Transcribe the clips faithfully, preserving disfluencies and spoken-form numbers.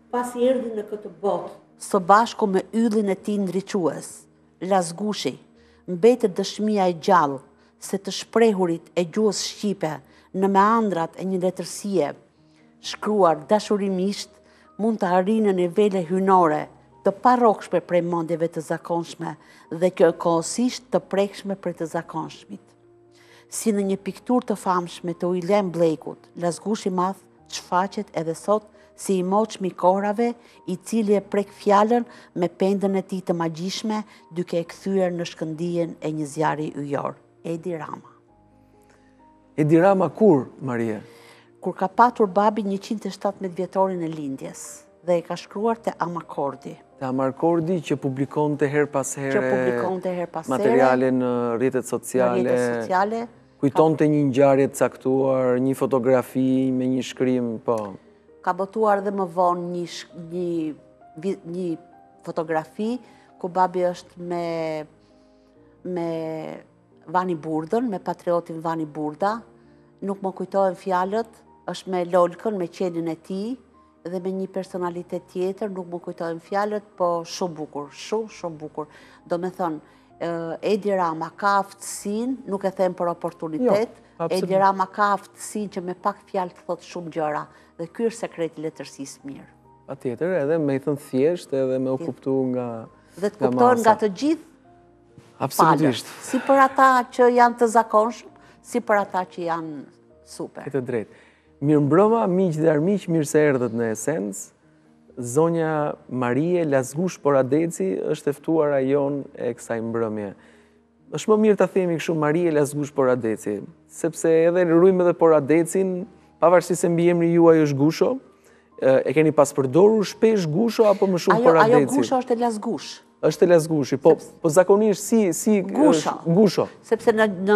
Pasi erdhi në këtë botë, së bashku me yllin e tij ndriçues, Lazgushi, mbetet dëshmia e gjallë se të shprehurit e gjuhës shqipe në meandrat e një letërsie shkruar dashurimisht mund të arrijë në nivele hynore të parrokshme prej mendjeve të zakonshme dhe kohësisht të prekshme për të zakonshmit. Si në një piktur të famshme të William Blakut, Lazgushi Madh shfaqet edhe sot si i moçmi korave, i cili e prek fjalën me pendën e tij të magjishme, duke e kthyer në shkëndijen e një zjarri yjor. Edi Rama. Edi Rama kur, Maria? Kur ka patur babi njëqind e shtatëmbëdhjetë vjetorin e lindjes dhe e ka shkruar te Amarkordi. Te Amarkordi që publikonte her pas here, që publikonte her pas here materiale në rrjetet sociale. Në rrjetet sociale. Kujtonte një ngjarje të caktuar, një fotografi me një shkrim, po. Ka botuar dhe më vonë një, një, një fotografi ku babi është me, me Vani Burdën, me patriotin Vani Burda. Nuk më kujtohen fjalët, është me lolkën, me qenin e tij dhe me një personalitet tjetër, nuk më kujtohen fjalët, po shumë bukur, shumë, shumë bukur. Do me thënë, Edi Rama ka aftësinë, nuk e them për oportunitet, jo, Edi Rama ka aftësinë që me pak fjalë të thotë shumë gjëra. Dhe ky është sekreti letërsisë mirë. Patjetër, edhe me i thënë thjesht, edhe me u kuptu nga masa. Dhe të kuptohen nga të gjithë Absolutisht. Si për ata që janë të zakonshëm, si për ata që janë super. E të drejtë. Mirë mbrëma, miq dhe armiq, mirë se erdhët në Esencë. Zonja Marie Lazgush Poradeci është e ftuara jon e kësaj mbrëmje. Është më mirë ta themi kështu Marie Lazgush Poradeci, sepse edhe rrujmë edhe Poradecin, pavarësisht se mbi emri juaj është Gusho, e keni pas përdorur shpesh Gusho apo më shumë Poradeci? Ajo Gusho është e Lazgush. Është e Lazgushi, po, po zakonisht si... si Gusho. Gusho. Sepse në, në,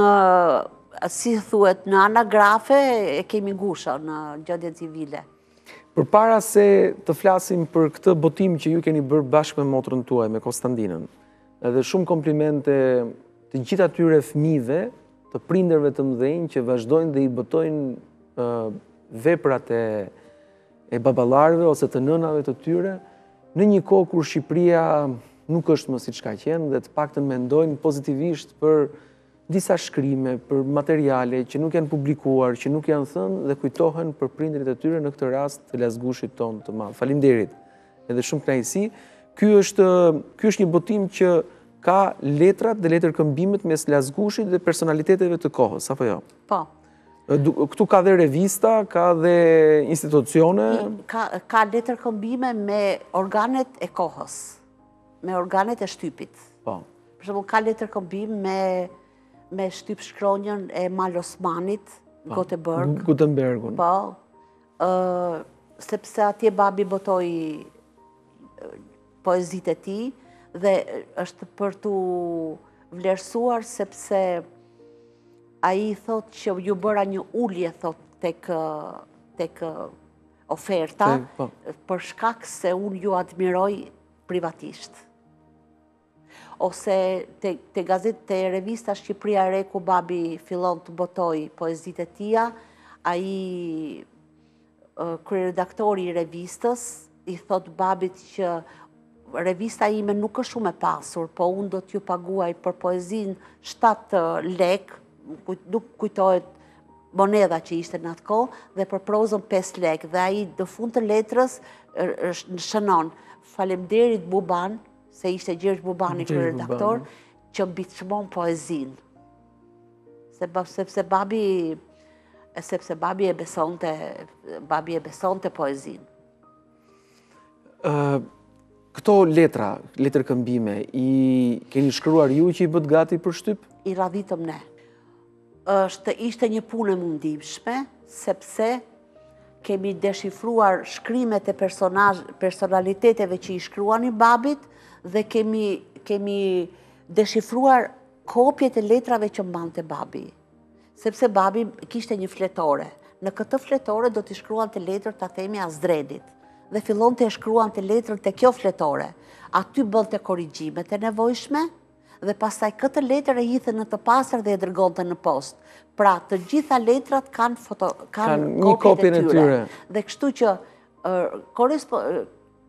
si thuhet, në anagrafe e kemi Gusho në gjendjen civile. Për para se të flasim për këtë botim që ju keni bërë bashkë me motrën tuaj, me Konstandinën, edhe shumë komplimente të gjithë atyre fëmijëve, të prindërve të mëdhenj që vazhdojnë dhe i botojnë uh, veprat e, e baballarëve ose të nënave të tyre, në një kohë kur Shqipëria nuk është më siç ka qenë dhe të paktën mendojnë pozitivisht për disa shkrime, për materiale që nuk janë publikuar, që nuk janë thënë dhe kujtohen për prindërit e tyre, në këtë rast të Lazgushit ton të madh. Faleminderit. Edhe shumë kënaqësi. Ky është ky është një botim që ka letrat dhe letërkëmbimet mes Lazgushit dhe personaliteteve të kohës, apo jo? Po. Këtu ka dhe revista, ka dhe institucione. Ka, ka letërkëmbime me organet e kohës, me organet e shtypit. Po. Për shembull, ka letërkëmbim me me shtyp shkronjën e Mal Osmanit, Göteborg. Gutenbergun. Po, uh, sepse atje babi botoi poezitë e tij dhe është për tu vlerësuar sepse ai thot që ju bëra një ulje thot tek tek oferta po. Për shkak se unë ju admiroj privatisht. Ose te, te gazet, te revista Shqipëria e Re ku babi fillon të botoj poezitë e tia, ai uh, kryeredaktori i revistës i thot babit që revista ime nuk është shumë e pasur, po unë do t'ju paguaj për poezinë shtatë lek, nuk kujtohet monedha që ishte në atë kohë, dhe për prozën pesë lek, dhe ai në fund të letrës shënon faleminderit Buban, se ishte Gjergj Bubani kryeredaktor, që mbi çmon poezinë. Se, sepse babi sepse babi e besonte babi e besonte poezinë. Uh, këto letra, letërkëmbime, i keni shkruar ju që i bët gati për shtyp? I radhitëm ne. Është ishte një punë e mundimshme, sepse kemi deshifruar shkrimet e personaliteteve që i shkruani babit, dhe kemi, kemi deshifruar kopjet e letrave që mbante babi. Sepse babi kishte një fletore. Në këtë fletore do t'i shkruan të letër të themi Azdredit. Dhe fillon të e shkruan të letër të kjo fletore. Aty bën të korrigjimet e nevojshme, dhe pastaj këtë letër e hidhte në të pastër dhe e dërgonte në post. Pra, të gjitha letrat kanë foto, kanë kopjen e tyre. Dhe kështu që uh,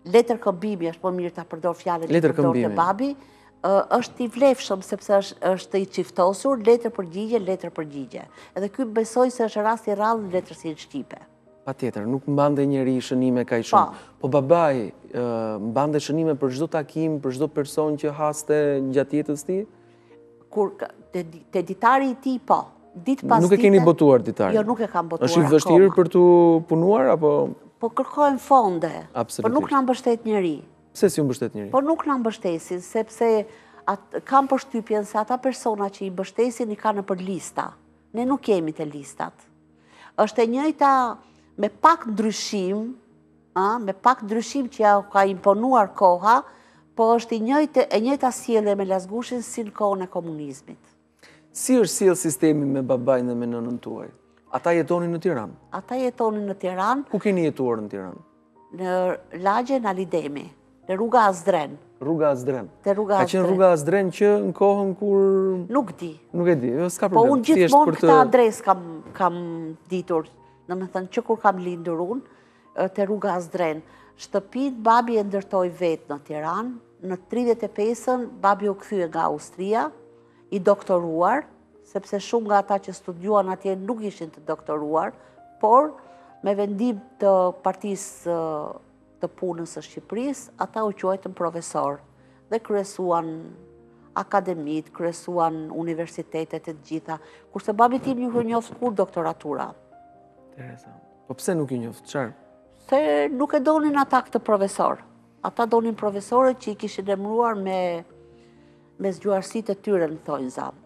letër këmbimi, është më mirë ta përdor fjalën që përdor të babi, është i vlefshëm sepse është i qiftosur, letër përgjigje, letër përgjigje. Edhe ky besoj se është rast i rrallë në letërsinë shqipe. Patjetër, nuk mbante njeri shënime kaq shumë. Po babai mbante shënime për çdo takim, për çdo person që haste gjatë jetës tij? Kur te ditari i tij, po. Ditë pas dite. Nuk e keni botuar ditarin? Jo, nuk e kam botuar. Është i vështirë për tu punuar apo? Po kërkojmë fonde. Absolutisht. Po nuk na mbështet njeri. Pse si u mbështet njeri? Po nuk na mbështesin, sepse kam përshtypjen se ata persona që i mbështesin i kanë nëpër lista. Ne nuk jemi te listat. Është e njëjta me pak ndryshim, me pak ndryshim që ja ka imponuar koha, po është e njëjta sjellje me Lazgushin si në kohën e komunizmit. Si është sjell sistemi me babajnë dhe me nënën tuaj? Ata jetonin në Tiranë? Ata jetonin në Tiranë. Ku keni jetuar në Tiranë? Në lagje në Alidemi, në rruga Azdren. Rruga Azdren? Te rruga Azdren. Ka qenë rruga Azdren që në kohën kur... Nuk di. Nuk e di, s'ka Po problem. unë gjithmonë këta adres kam ditur, në me thënë që kur kam lindur unë, te rruga Azdren. Shtëpit babi e ndërtoj vetë në Tiranë, në tridhjetë e pesën babi u kthye nga Austria, i doktoruar, sepse shumë nga ata që studiuan atje nuk ishin të doktoruar, por me vendim të partisë të punës së Shqipërisë, ata u quajtën profesor dhe kryesuan akademit, kryesuan universitetet e të gjitha, kurse babi tim nuk e njoftë kur doktoratura. Interesant. Po pse nuk i njoftë? Çfarë? Se nuk e donin ata këtë profesor. Ata donin profesorët që i kishin emëruar me me zgjuarësitë e tyre, në thonjë zamë.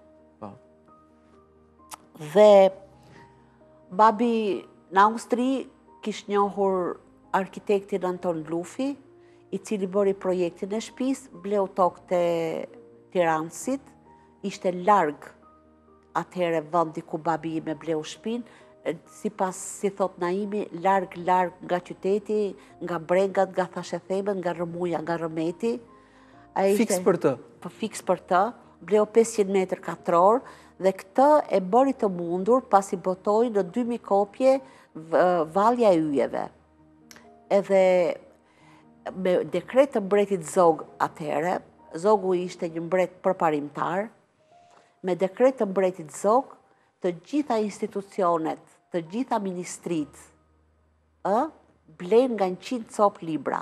Dhe babi në Austri kish njohur arkitektin Anton Lufi, i cili bëri projektin e shtëpisë, bleu tokë te Tiranësit, ishte larg atëherë vendi ku babi im e bleu shtëpinë, sipas si thot Naimi, larg larg nga qyteti, nga brengat, nga thashethemët, nga rëmuja, nga rëmeti. Fiks për të? Po fiks për të, bleu pesëqind metër katror, dhe këtë e bëri të mundur pasi botoi në dy mijë kopje Vallja e Yjeve. Edhe me dekret të mbretit Zog atëherë, Zogu ishte një mbret përparimtar, me dekret të mbretit Zog, të gjitha institucionet, të gjitha ministrit, blen nga njëqind copë libra.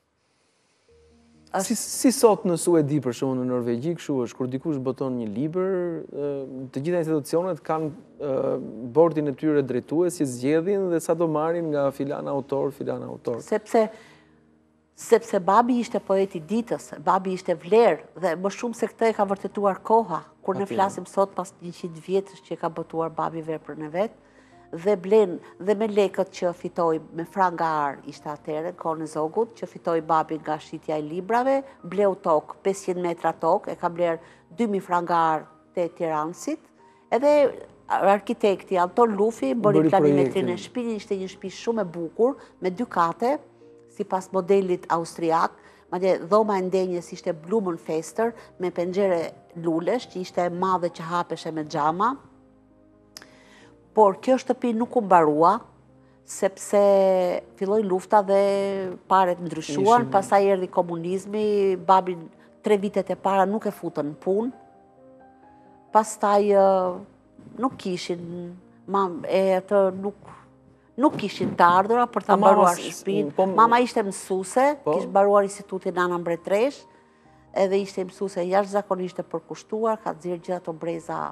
Si sot në Suedi, për shumë në Norvegji, kështu është, kur dikush boton një libër, të gjitha institucionet kanë bordin e tyre drejtues që zgjedhin dhe sa do marrin nga filan autor, filan autor. Sepse sepse babi ishte poeti ditës, babi ishte vlerë, dhe më shumë se këtë e ka vërtetuar koha, kur ne flasim sot pas njëqind vjetësh që ka botuar babi veprën e vet, dhe blen dhe me lekët që fitoi me frangar ishte atëherë kohën e Zogut, që fitoi babi nga shitja e librave, bleu tokë, pesëqind metra tokë, e ka bler dy mijë frangar te Tiranësit, edhe arkitekti Anton Lufi bëri planimetrin e shtëpisë, ishte një shtëpi shumë e bukur, me dy kate, sipas modelit austriak, madje dhoma e ndenjes ishte Blumenfester, me penxhere lulesh, që ishte e madhe që hapeshe me xhama. Por kjo shtëpi nuk u mbarua, sepse filloi lufta dhe paret ndryshuan, pastaj erdhi komunizmi, babi tre vitet e para nuk e futën në punë, pastaj nuk kishin, e atë nuk nuk kishin të ardhura për të mbaruar shtëpinë. Mama ishte mësuese, kishte mbaruar institutin Ana Mbretresh, edhe ishte mësuese jashtëzakonisht e përkushtuar, ka nxjerrë gjithë ato breza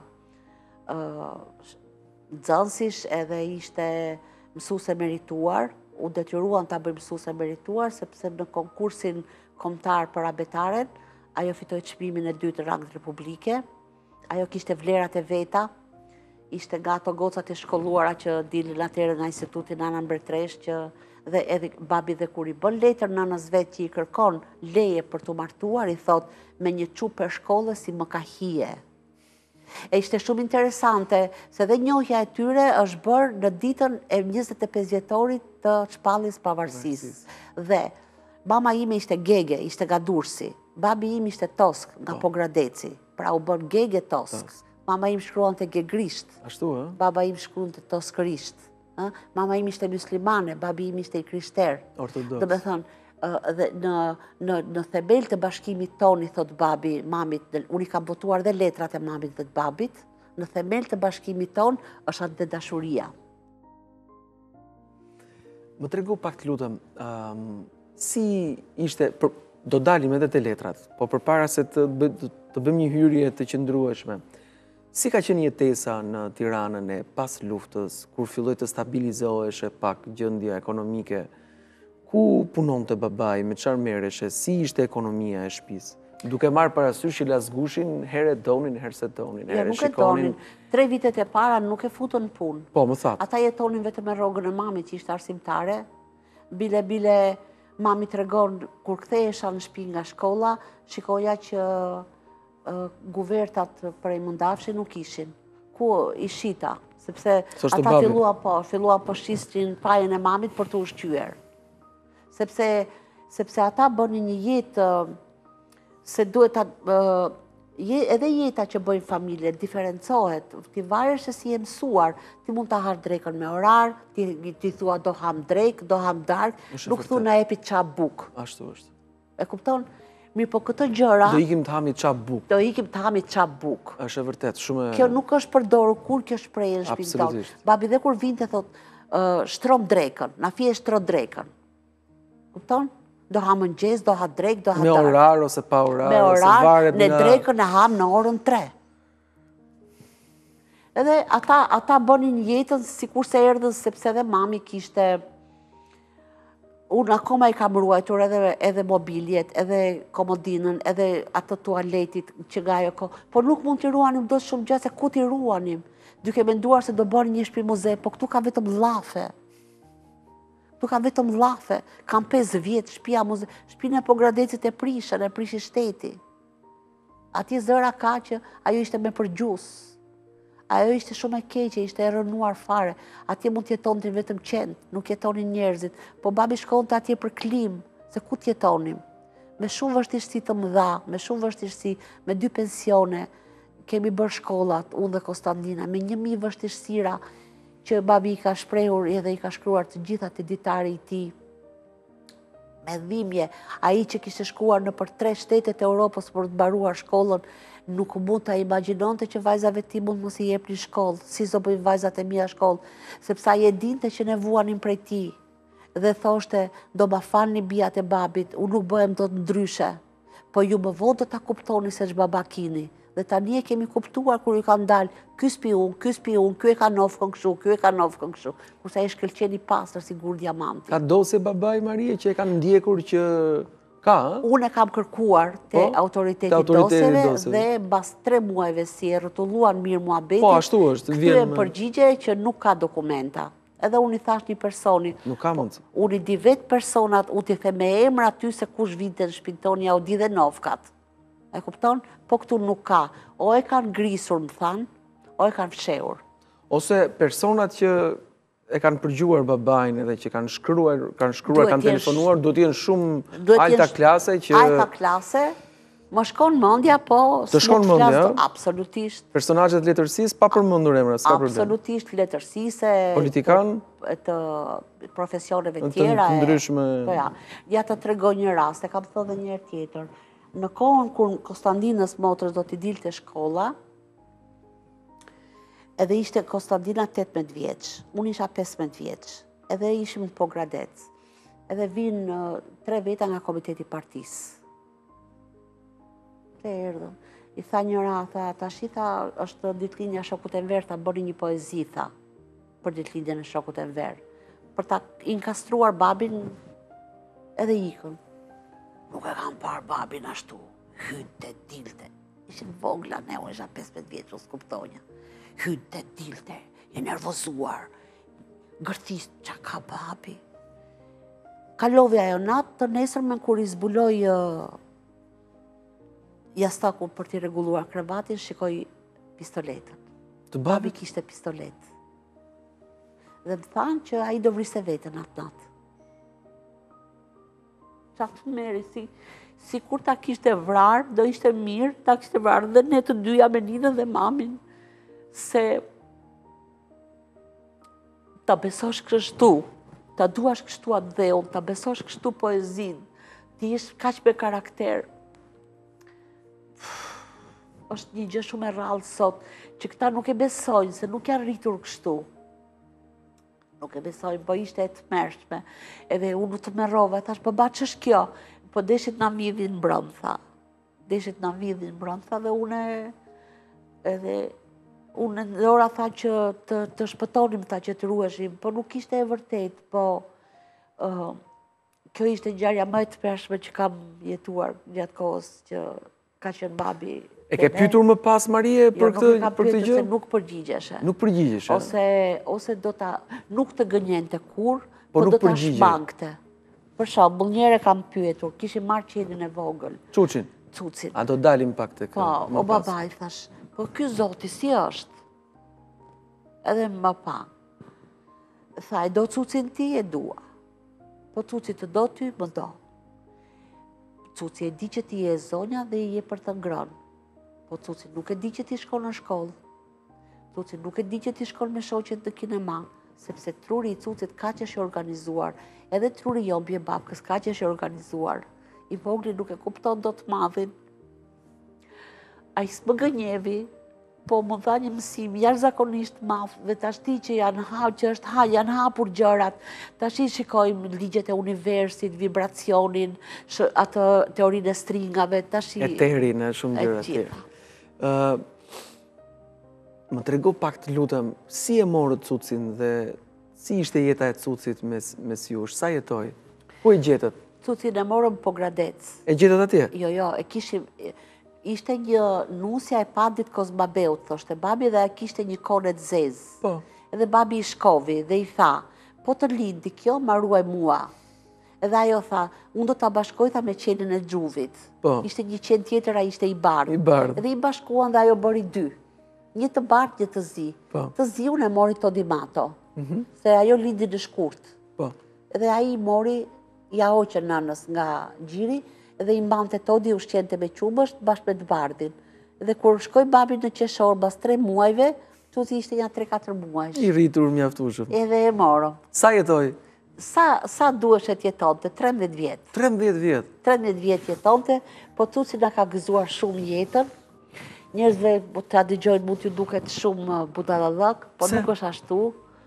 nxënësish, edhe ishte mësuese merituar, u detyruan ta bëjë mësuese merituar, sepse në konkursin kombëtar për abetaren, ajo fitoi çmimin e dytë rangët republike, ajo kishte vlerat e veta, ishte nga ato gocat e shkolluara që dilin atëherë nga instituti Ana Mbretresh, që dhe edhe babi dhe kur i bën letër nënës vet që i kërkon leje për të martuar, i thot me një çup për shkollës si më ka hije. E ishte shumë interesante, se dhe njohja e tyre është bërë në ditën e njëzet e pesë vjetorit të shpalljes pavarësisë. Dhe mama ime ishte Gege, ishte nga Durrësi, babi im ishte Tosk, nga Pogradeci, pra u bën Gege Tosk. Mama im shkruante gegrisht, baba im shkruante toskërisht. Mama im ishte muslimane, babi im ishte i krishter. Ortodoks. Do me thënë, dhe në, në, në themel të bashkimit toni, thot babi, mamit, unë i kam botuar dhe letrat e mamit dhe të babit, në themel të bashkimit ton është atë dhe dashuria. Më tregu pak të lutëm, um, si ishte, për, do dalim edhe të letrat, po përpara se të, bë, të bëjmë një hyrje të qëndrueshme, si ka qenë jetesa në Tiranën e pas luftës, kur filloi të stabilizoheshe pak gjendja ekonomike, ku punon të babai, me çfarë merreshe, si ishte ekonomia e shtëpisë? Duke marrë parasysh që lasgushin herë donin, herë se donin, herë nuk e shikonin. donin. Tre vitet e para nuk e futën në punë. Po, më thatë. Ata jetonin vetëm me rrogën e mamit që ishte arsimtare. Bile bile mami tregon kur kthehesha në shtëpi nga shkolla, shikoja që uh, guvertat për e mundafshi nuk ishin. Ku i shita, sepse ata fillua po, fillua po shistin pajën e mamit për të ushqyer. Sepse sepse ata bënin një jetë se duhet ta, uh, edhe jeta që bëjnë familje diferencohet, ti varesh se si je mësuar, ti mund ta hash drekën me orar, ti, ti thua do ham drek, do ham dark, nuk thu na epi qa buk. Ashtu është. E kupton? Mirë, po këtë gjëra... Do ikim të hamit qa buk. Do ikim të hamit qa buk. Është e vërtet, shumë... Kjo nuk është përdorur kur kjo shprehje në shtëpinë tonë. Babi dhe kur vinte thot, uh, shtrom drekën, na fije shtro drekën. Kupton? Do ha mëngjes, do ha drek, do ha dark. Me orar ose pa orar, me orar, ne drekën e ham në orën tre. Edhe ata, ata bënin jetën sikur se erdhën, sepse edhe mami kishte... Unë akoma i kam ruajtur edhe, edhe mobiljet, edhe komodinën, edhe atë tualetit që nga jo ko. Po nuk mund t'i ruanim do shumë gjatë, se ku t'i ruanim? Duke menduar se do bëni një shtëpi muze, po këtu ka vetëm llafe. Këtu ka vetëm llafe. Kam pesë vjetë shtëpia muze. Shtëpinë e Pogradecit e prishën, e prishi shteti. Ati zëra ka që ajo ishte me përgjus. Ajo ishte shumë e keqe, ishte e rënuar fare. Atje mund t'jetonin vetëm qenë, nuk jetonin njerëzit. Po babi shkonte atje për klim, se ku t'jetonim. Me shumë vështirësi të mëdha, me shumë vështirësi, me dy pensione, kemi bërë shkollat, unë dhe Konstantina, me një mijë vështirësira që babi i ka shprehur edhe i ka shkruar të gjitha të ditari i tij. Me dhimbje, ai që kishte shkuar në për tre shtetet e Europës për të mbaruar shkollën, nuk mund të imagjinonte që vajzave ti mund mos i jepnin shkollë, si do bëjnë vajzat e mia shkollë, sepse ai e dinte që ne vuanim prej tij. Dhe thoshte, do ma falni bijat e babit, unë nuk bëhem dot ndryshe, po ju më vonë do ta kuptoni se ç'baba kini. Dhe tani e kemi kuptuar kur ju kanë dalë, ky spiun, ky spiun, ky e ka nofkën kështu, ky e ka nofkën kështu. Kurse ai shkëlqen i pastër si gur diamanti. Ka dosje babai Marie që e kanë ndjekur që ka, ha? Unë e kam kërkuar te autoriteti dosjeve dhe mbas tre muajve si e rrotulluan mirë muhabetin. Po, ashtu është. Kthyen përgjigje që nuk ka dokumenta. Edhe unë i thash një personi. Nuk ka mundsi. Unë i di vetë personat, unë t'i the me emër aty se kush vinte në shtëpinë tonë, ja u di dhe nofkat. E kupton? Po këtu nuk ka. O e kanë grisur, më thanë, o e kanë fshehur. Ose personat që e kanë përgjuar babajnë edhe që kanë shkruar, kanë shkruar, kanë telefonuar, duhet të jenë shumë alta klase që... Alta klase, më shkon mendja, po... Të shkon mendja? Absolutisht. Personazhet letërsisë, pa përmendur emra, s'ka problem. Absolutisht, letërsisë... Politikan? Të profesioneve tjera... Të ndryshme... Po ja, ja të tregoj një rast, e kam thënë dhe një herë tjetër. Në kohën kur Konstantinës motrës do t'i dilte shkolla, edhe ishte Konstantina tetëmbëdhjetë vjeç, unë isha pesëmbëdhjetë vjeç, edhe ishim në Pogradec, edhe vinë tre veta nga komiteti partisë. Te erdhën, i tha njëra, tha, tash i tha, është ditëlindja e shokut e Enver, tha, bëni një poezi, tha, për ditëlindjen e shokut e Enver, për ta inkastruar babin, edhe ikën. Nuk e kam parë babin ashtu, hynte, dilte. Ishin vogla, ne u isha pesëmbëdhjetë vjeç, u s'kuptonja. Hynte, dilte, i nervozuar. Gërthis, qa ka babi? Kalove ajo natë, të nesërmen kur i zbuloj uh, jastaku për t'i reguluar krevatin, shikoj pistoletën. Të babi kishte pistolet. Dhe më thanë që a i do vriste vetën atë natë. Qatë meri, si, si kur ta kishte vrarë, do ishte mirë, ta kishte vrarë dhe ne të dyja me ninën dhe mamin, se ta besosh kështu, ta duash kështu atë dheun, ta besosh kështu poezin, ti ish kaq me karakter. Është një gjë shumë e rrallë sot, që këta nuk e besojnë, se nuk janë rritur kështu. Nuk e besojnë, po ishte e të mërshme. Edhe unë të merrova, thash, po ba që është kjo? Po deshit na midhin mbrëm, tha. Deshit na midhin mbrëm, tha, dhe une, edhe, unë në ora tha që të, të shpëtonim, tha që të rueshim, po nuk ishte e vërtet, po uh, kjo ishte ngjarja më e të mërshme që kam jetuar gjatë kohës që ka qenë babi. E ke pyetur më pas, Marie, për këtë gjë? Jo, nuk e kam pyetur se nuk përgjigjeshe. Nuk përgjigjeshe? Ose, ose do ta, nuk të gënjente kur, po do ta shmangte. Për shembull, një herë kam pyetur, kishim marrë qenin e vogël. Çuçin? Cucin. A do dalim pak tek Po, o babaj, thash, po ky zoti si është? Edhe më pa. Tha, e do Cucin ti, e dua. Po Cuci të do ty, më do. Cuci e di që ti je zonja dhe i je për të ngrënë. Po Cuci nuk e di që ti shkon në shkollë. Cuci nuk e di që ti shkon me shoqet në kinema, sepse truri i Cucit ka që është organizuar, edhe truri jo bje babkës ka që është organizuar. I vogli nuk e kupton do të madhin. A i s'më gënjevi, po më dha një mësim jashtëzakonisht madh, dhe tash ti që janë ha, që është ha, janë hapur gjërat, tash i shikojmë ligjet e universit, vibracionin, atë teorinë e stringave, tash i... Eterin e shumë gjëra tjera. Uh, më trego pak të lutem, si e morët Cucin dhe si ishte jeta e Cucit mes, mes jush? Sa jetoj? Ku e gjetët? Cucin e morëm po Gradec. E gjetët atje? Jo, jo, e kishim... Ishte një nusja e padit Kozmabeut, thoshte babi, dhe kishte një kone të zezë. Po. Edhe babi i shkovi dhe i tha, po të lindi kjo, marruaj mua. Edhe ajo tha, unë do të bashkoj tha me qenin e Gjuvit. Po. Ishte një qenë tjetër, a ishte i bardh. I bardh. Edhe i bashkuan dhe ajo bëri dy. Një të bardh, një të zi. Po. Të zi unë e mori Todimato, se ajo lindi në shkurt. Po. Edhe aji i mori, ja hoqën nanës nga gjiri, dhe i mbante Todi ushqente me qumësht bashkë me të bardhin. Dhe kur shkoj babi në qeshor bas tre muajve, Cuci ishte një tre katër muajsh. I rritur mjaftueshëm. Edhe e morëm. Sa jetoj? Sa, sa duhesh e jetonte? trembëdhjetë vjetë. trembëdhjetë vjetë? trembëdhjetë vjetë jetonte, po Cuci na ka gëzuar shumë jetën. Njerëzve ta dëgjojnë mund t'ju duket shumë budallallak, po nuk është ashtu,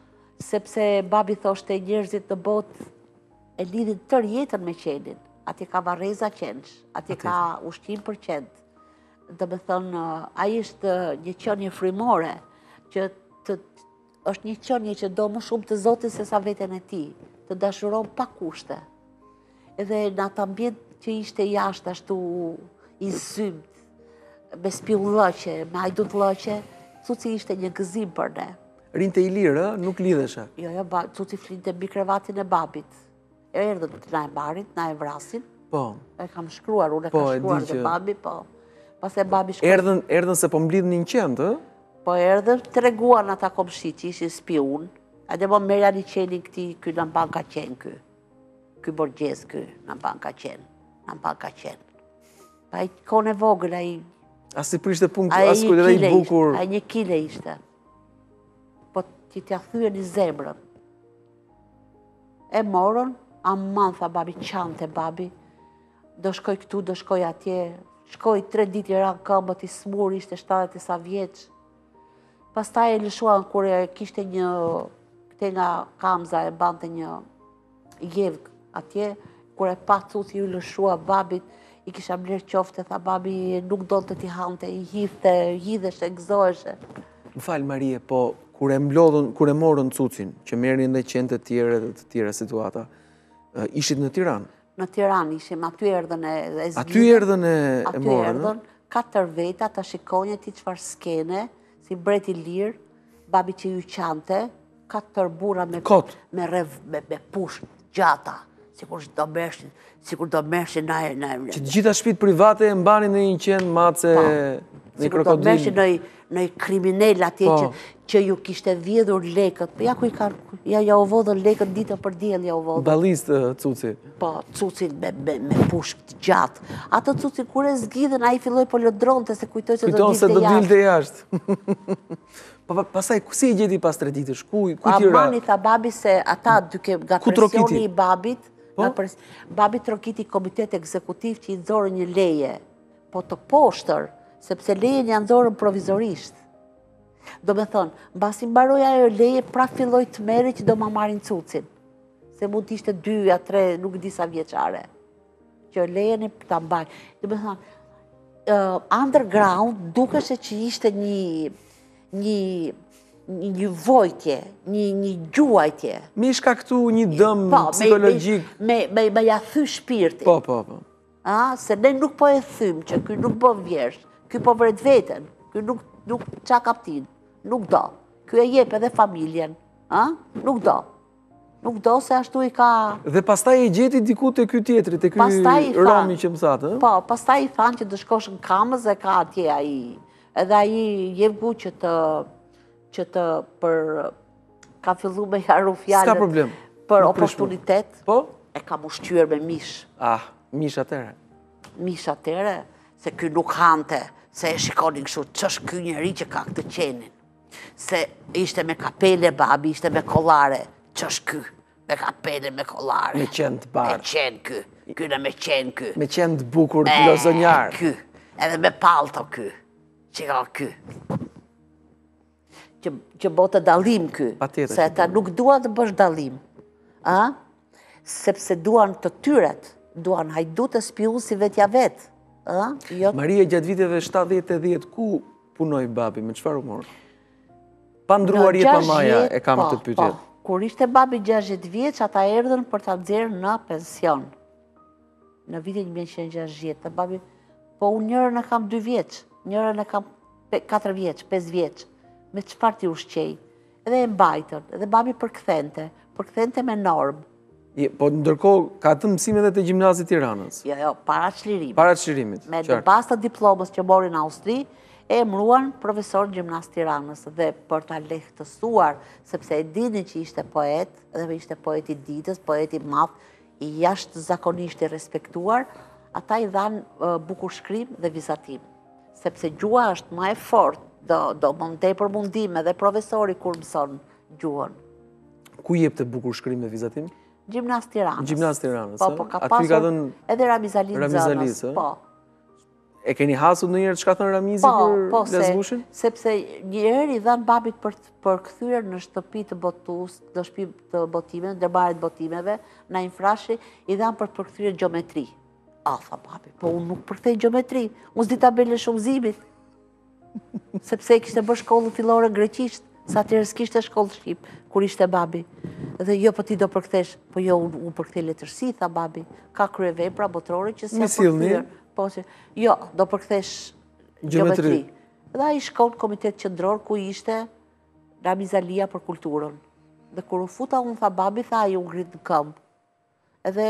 sepse babi thoshte njerëzit në botë e lidhin tër jetën me qenin. Ati ka vareza qenësh, ati ka ushqim për qenë. Dhe me thënë, a ishtë një qënje frimore, që të, është një qënje që do më shumë të Zotit se sa veten e ti, të dashuron pa kushte. Edhe në atë ambient që ishte jashtë ashtu i zymt, me spiullëqe, me hajdut lëqe, Cuci ishte një gëzim për ne. Rinte i lirë, nuk lidheshe? Jo, jo, Cuci flinte mbi krevatin e babit. E erdhën të na e marit, na e vrasin. Po. E kam shkruar, unë e kam shkruar dhe babi, po. Pas e babi shkruar. Erdhën, erdhën se po mblidhnin qenë, ë? Po erdhën, të reguan ata komshit që ishin spiun. A dhe mo merja një qenin këti, ky në mban ka qenë ky. Ky Borgjes ky, në mban ka qenë. Në mban ka qenë. Pa i kone vogël, a i... As si prishte punkt, as kujt edhe i bukur. A i një kile ishte. Po ti t'ja thyën i zemrën. E morën, aman, tha babi, qante babi, do shkoj këtu, do shkoj atje, shkoj tre dit i ranë këmbët i smur, ishte shtatet e sa vjeç. Pastaj e lëshuan kur e kishte një, këte nga Kamza e bante një jevk atje, kur e pa Cuci ju lëshua babit, i kisha mlerë qofte, tha babi, nuk do të t'i hante, i hithte, hidheshe, gëzoheshe. Më falë, Marie, po kur e mblodhën, kur e morën Cucin, që merrin dhe qenë të tjere dhe të tjere situata, ishit në Tiranë? Në Tiranë ishim, aty erdhën e zgjidhën. Aty erdhën e morën? Aty erdhën, katër veta, ta shikonje ti qëfar skene, si breti lirë, babi që ju qante, katër bura me me rev, me, me pusht gjata, sikur do mershin, sikur do mershin na e na e. Që të gjitha shtëpitë private e mbanin në një qenë mace Sikur do mershi në kriminel atje që, që ju kishte vjedhur lekët. Ja ku i ka, ja ja u vodhën lekët ditën për diell ja u vodhën. Balist Cuci. Po, Cuci me, me, me pushk të gjatë. Atë Cuci kur e zgjidhen, ai filloi po lodronte se kujtoi se do dilte jashtë. Kujton se do dilte jashtë. Pa, pasaj, ku si e gjeti pas tre ditësh? Ku, ku tira? Amani tha babi se ata duke nga presioni i babit, nga pres, babi trokiti komitet ekzekutiv që i nxorën një leje, po të poshtër, sepse lejen janë nxorën provizorisht. Do me thonë, mbasi mbaroj ajo leje, pra filloj të merri që do ma marrin Cucin. Se mund të ishte dy a tre, nuk di sa vjeçare. Që lejen e ta mbaj. Do me thonë, uh, underground dukeshe që ishte një një një vojtje, një, një gjuajtje. Mi shkaktu një dëm psikologjik. Me, me, me ja thy shpirtin. Po, po, po. A, se ne nuk po e thym që ky nuk bën vjesht, ky po vret veten, ky nuk, nuk qa kaptin, nuk do. Ky e jep edhe familjen, a? Nuk do. Nuk do se ashtu i ka... Dhe pastaj e gjeti diku të ky tjetri, të ky Romi që më thatë, po, pastaj i thanë që të shkosh në Kamës e ka atje ai. Edhe ai jep gu që të, që të për, ka fillu me jaru fjallet. Ska problem. Për oportunitet. Po? E ka mushqyer me mish. Ah, mish atere. Mish atere, se ky nuk hante, se e shikonin kështu, ç'është ky njeri që ka këtë qenin. Se ishte me kapele babi, ishte me kollare, ç'është ky, me kapele me kollare. Me qenë të barë. Me qenë ky, ky në me qenë ky. Me qenë të bukur të lozonjar. Ky, edhe me palto ky. Që ka ky. Që, që botë dalim ky. Se ata nuk duan të bësh dalim. A? Sepse duan të tyret. Duan hajdu të spiu si vetja vetë. Jo... Maria, gjatë viteve shtatëdhjetë e dhjetë, ku punoj babi? Me qëfar u morë? Pa ndruar jetë mamaja e kam të pytjet. Kur ishte babi gjashtëdhjetë vjeç, ata erdhen për ta nxjerrë në pension. Në vitin një mijë e nëntëqind e gjashtëdhjetë. Babi, po unë njërën e kam dy vjeç. Njërën e kam katër vjeç, pesë vjeç, me qëfar t'i ushqej. Edhe e mbajtën, edhe babi përkthente, përkthente me normë. Po ndërkohë, ka të mësime dhe të gjimnazit Tiranës? Jo, jo, para çlirimit. Para çlirimit, me dhe pas të diplomës që mori në Austri, e emruan profesor gjimnaz Tiranës. Dhe për ta lehtësuar, sepse e dini që ishte poet, dhe ishte poet i ditës, poet i madh, i jashtë zakonisht i respektuar, ata i dhanë bukur shkrim dhe vizatim. Sepse gjua është ma e fort, do, do më ndej për mundime dhe profesori kur mëson gjuhën. Ku jep të bukur shkrim dhe vizatim? Gjimnaz Tiranës. Gjimnaz Tiranës, po, po, ka pasur edhe Ramizalin Zënës. Po. E keni hasur në njërë që ka thënë Ramizi po, për po, Lezvushin? Se, sepse njëherë i dhanë babit për, për këthyre në shtëpi të botus, në shtëpi të botimeve, në dërbarit botimeve, në infrashi, i dhanë për për këthyre geometri. A, tha babi, po unë nuk përkthej geometri, unë s'di tabele shumëzimit. Sepse i kishte bërë shkollën fillore greqisht, sa të s'kishte shkollë shqip, kur ishte babi. Dhe jo, po ti do përkthesh, po jo, unë un përkthej letërsi, tha babi. Ka krye vepra botërore që s'ja përkthyer. Po, si, jo, do përkthesh geometri. Dhe ai shkon në komitet qendror ku ishte Ramizalia për kulturën. Dhe kur u futa unë, tha babi, tha ai u ngrit në këmbë. Edhe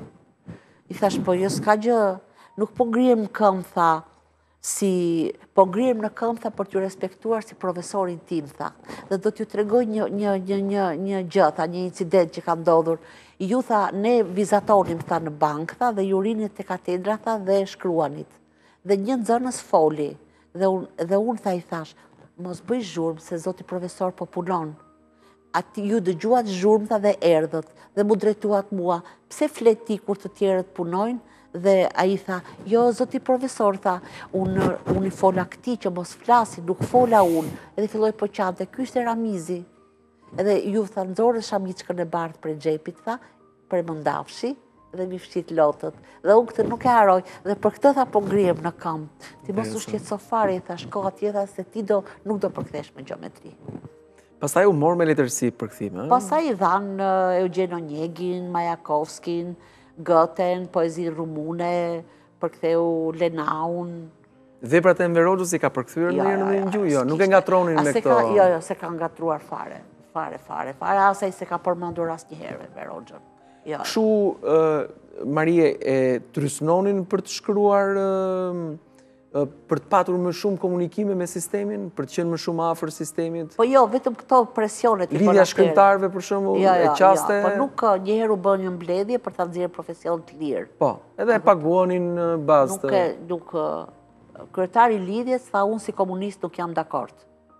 i thash, po jo s'ka gjë, nuk po ngrihem në këmbë, tha, si, po ngrihem në këmbë, tha, për t'ju respektuar si profesorin tim, tha. Dhe do t'ju tregoj një, një, një, një, një gjë, tha, një incident që ka ndodhur. Ju, tha, ne vizatonim, tha, në bank, tha, dhe ju rinit të katedra, tha, dhe shkruanit. Dhe një nxënës foli, dhe unë, dhe unë, tha, i thash, mos bëj zhurmë, se zoti profesor po punon. Ati ju dëgjuat zhurmë, tha, dhe erdhët, dhe mu drejtuat mua, pse flet ti kur të tjerët punojnë, dhe a i tha, jo, zoti profesor, tha, unë un i fola këti që mos flasi, nuk fola unë, edhe filloj po qante, ky ishte Ramizi. Edhe ju, tha, nxorë shamiçkën e bardhë për gjepit, tha, për mëndafshi, dhe mi fshit lotët. Dhe unë këtë nuk e haroj, dhe për këtë, tha, po ngrihem në këmbë. Ti mos u shqetëso fare, tha, shko atje, tha, se ti do, nuk do përkthesh me geometri. Pastaj u morë me letërsi përkthime? Pastaj i dhanë Eugen Onegin, Majakovskin, Goten, poezi rumune, përktheu Lenaun. Veprat e Enver Hoxhës i ka përkthyer në një në gjuhë, jo, nuk e ngatronin me këto. Jo, jo, se ka ngatruar fare, fare, fare, fare, asaj se ka përmendur asnjëherë Enver Hoxhën. Kështu, Marie, e trysnonin për të shkruar për të patur më shumë komunikime me sistemin, për të qenë më shumë afër sistemit? Po jo, vetëm këto presionet i Lidhja shkrimtarëve për shembull, e qaste. Po nuk njëherë u bën një mbledhje për ta nxjerrë profesion të lirë. Po, edhe e paguonin në bazë të... Nuk, nuk, kryetari i lidhjes tha unë si komunist nuk jam dakord.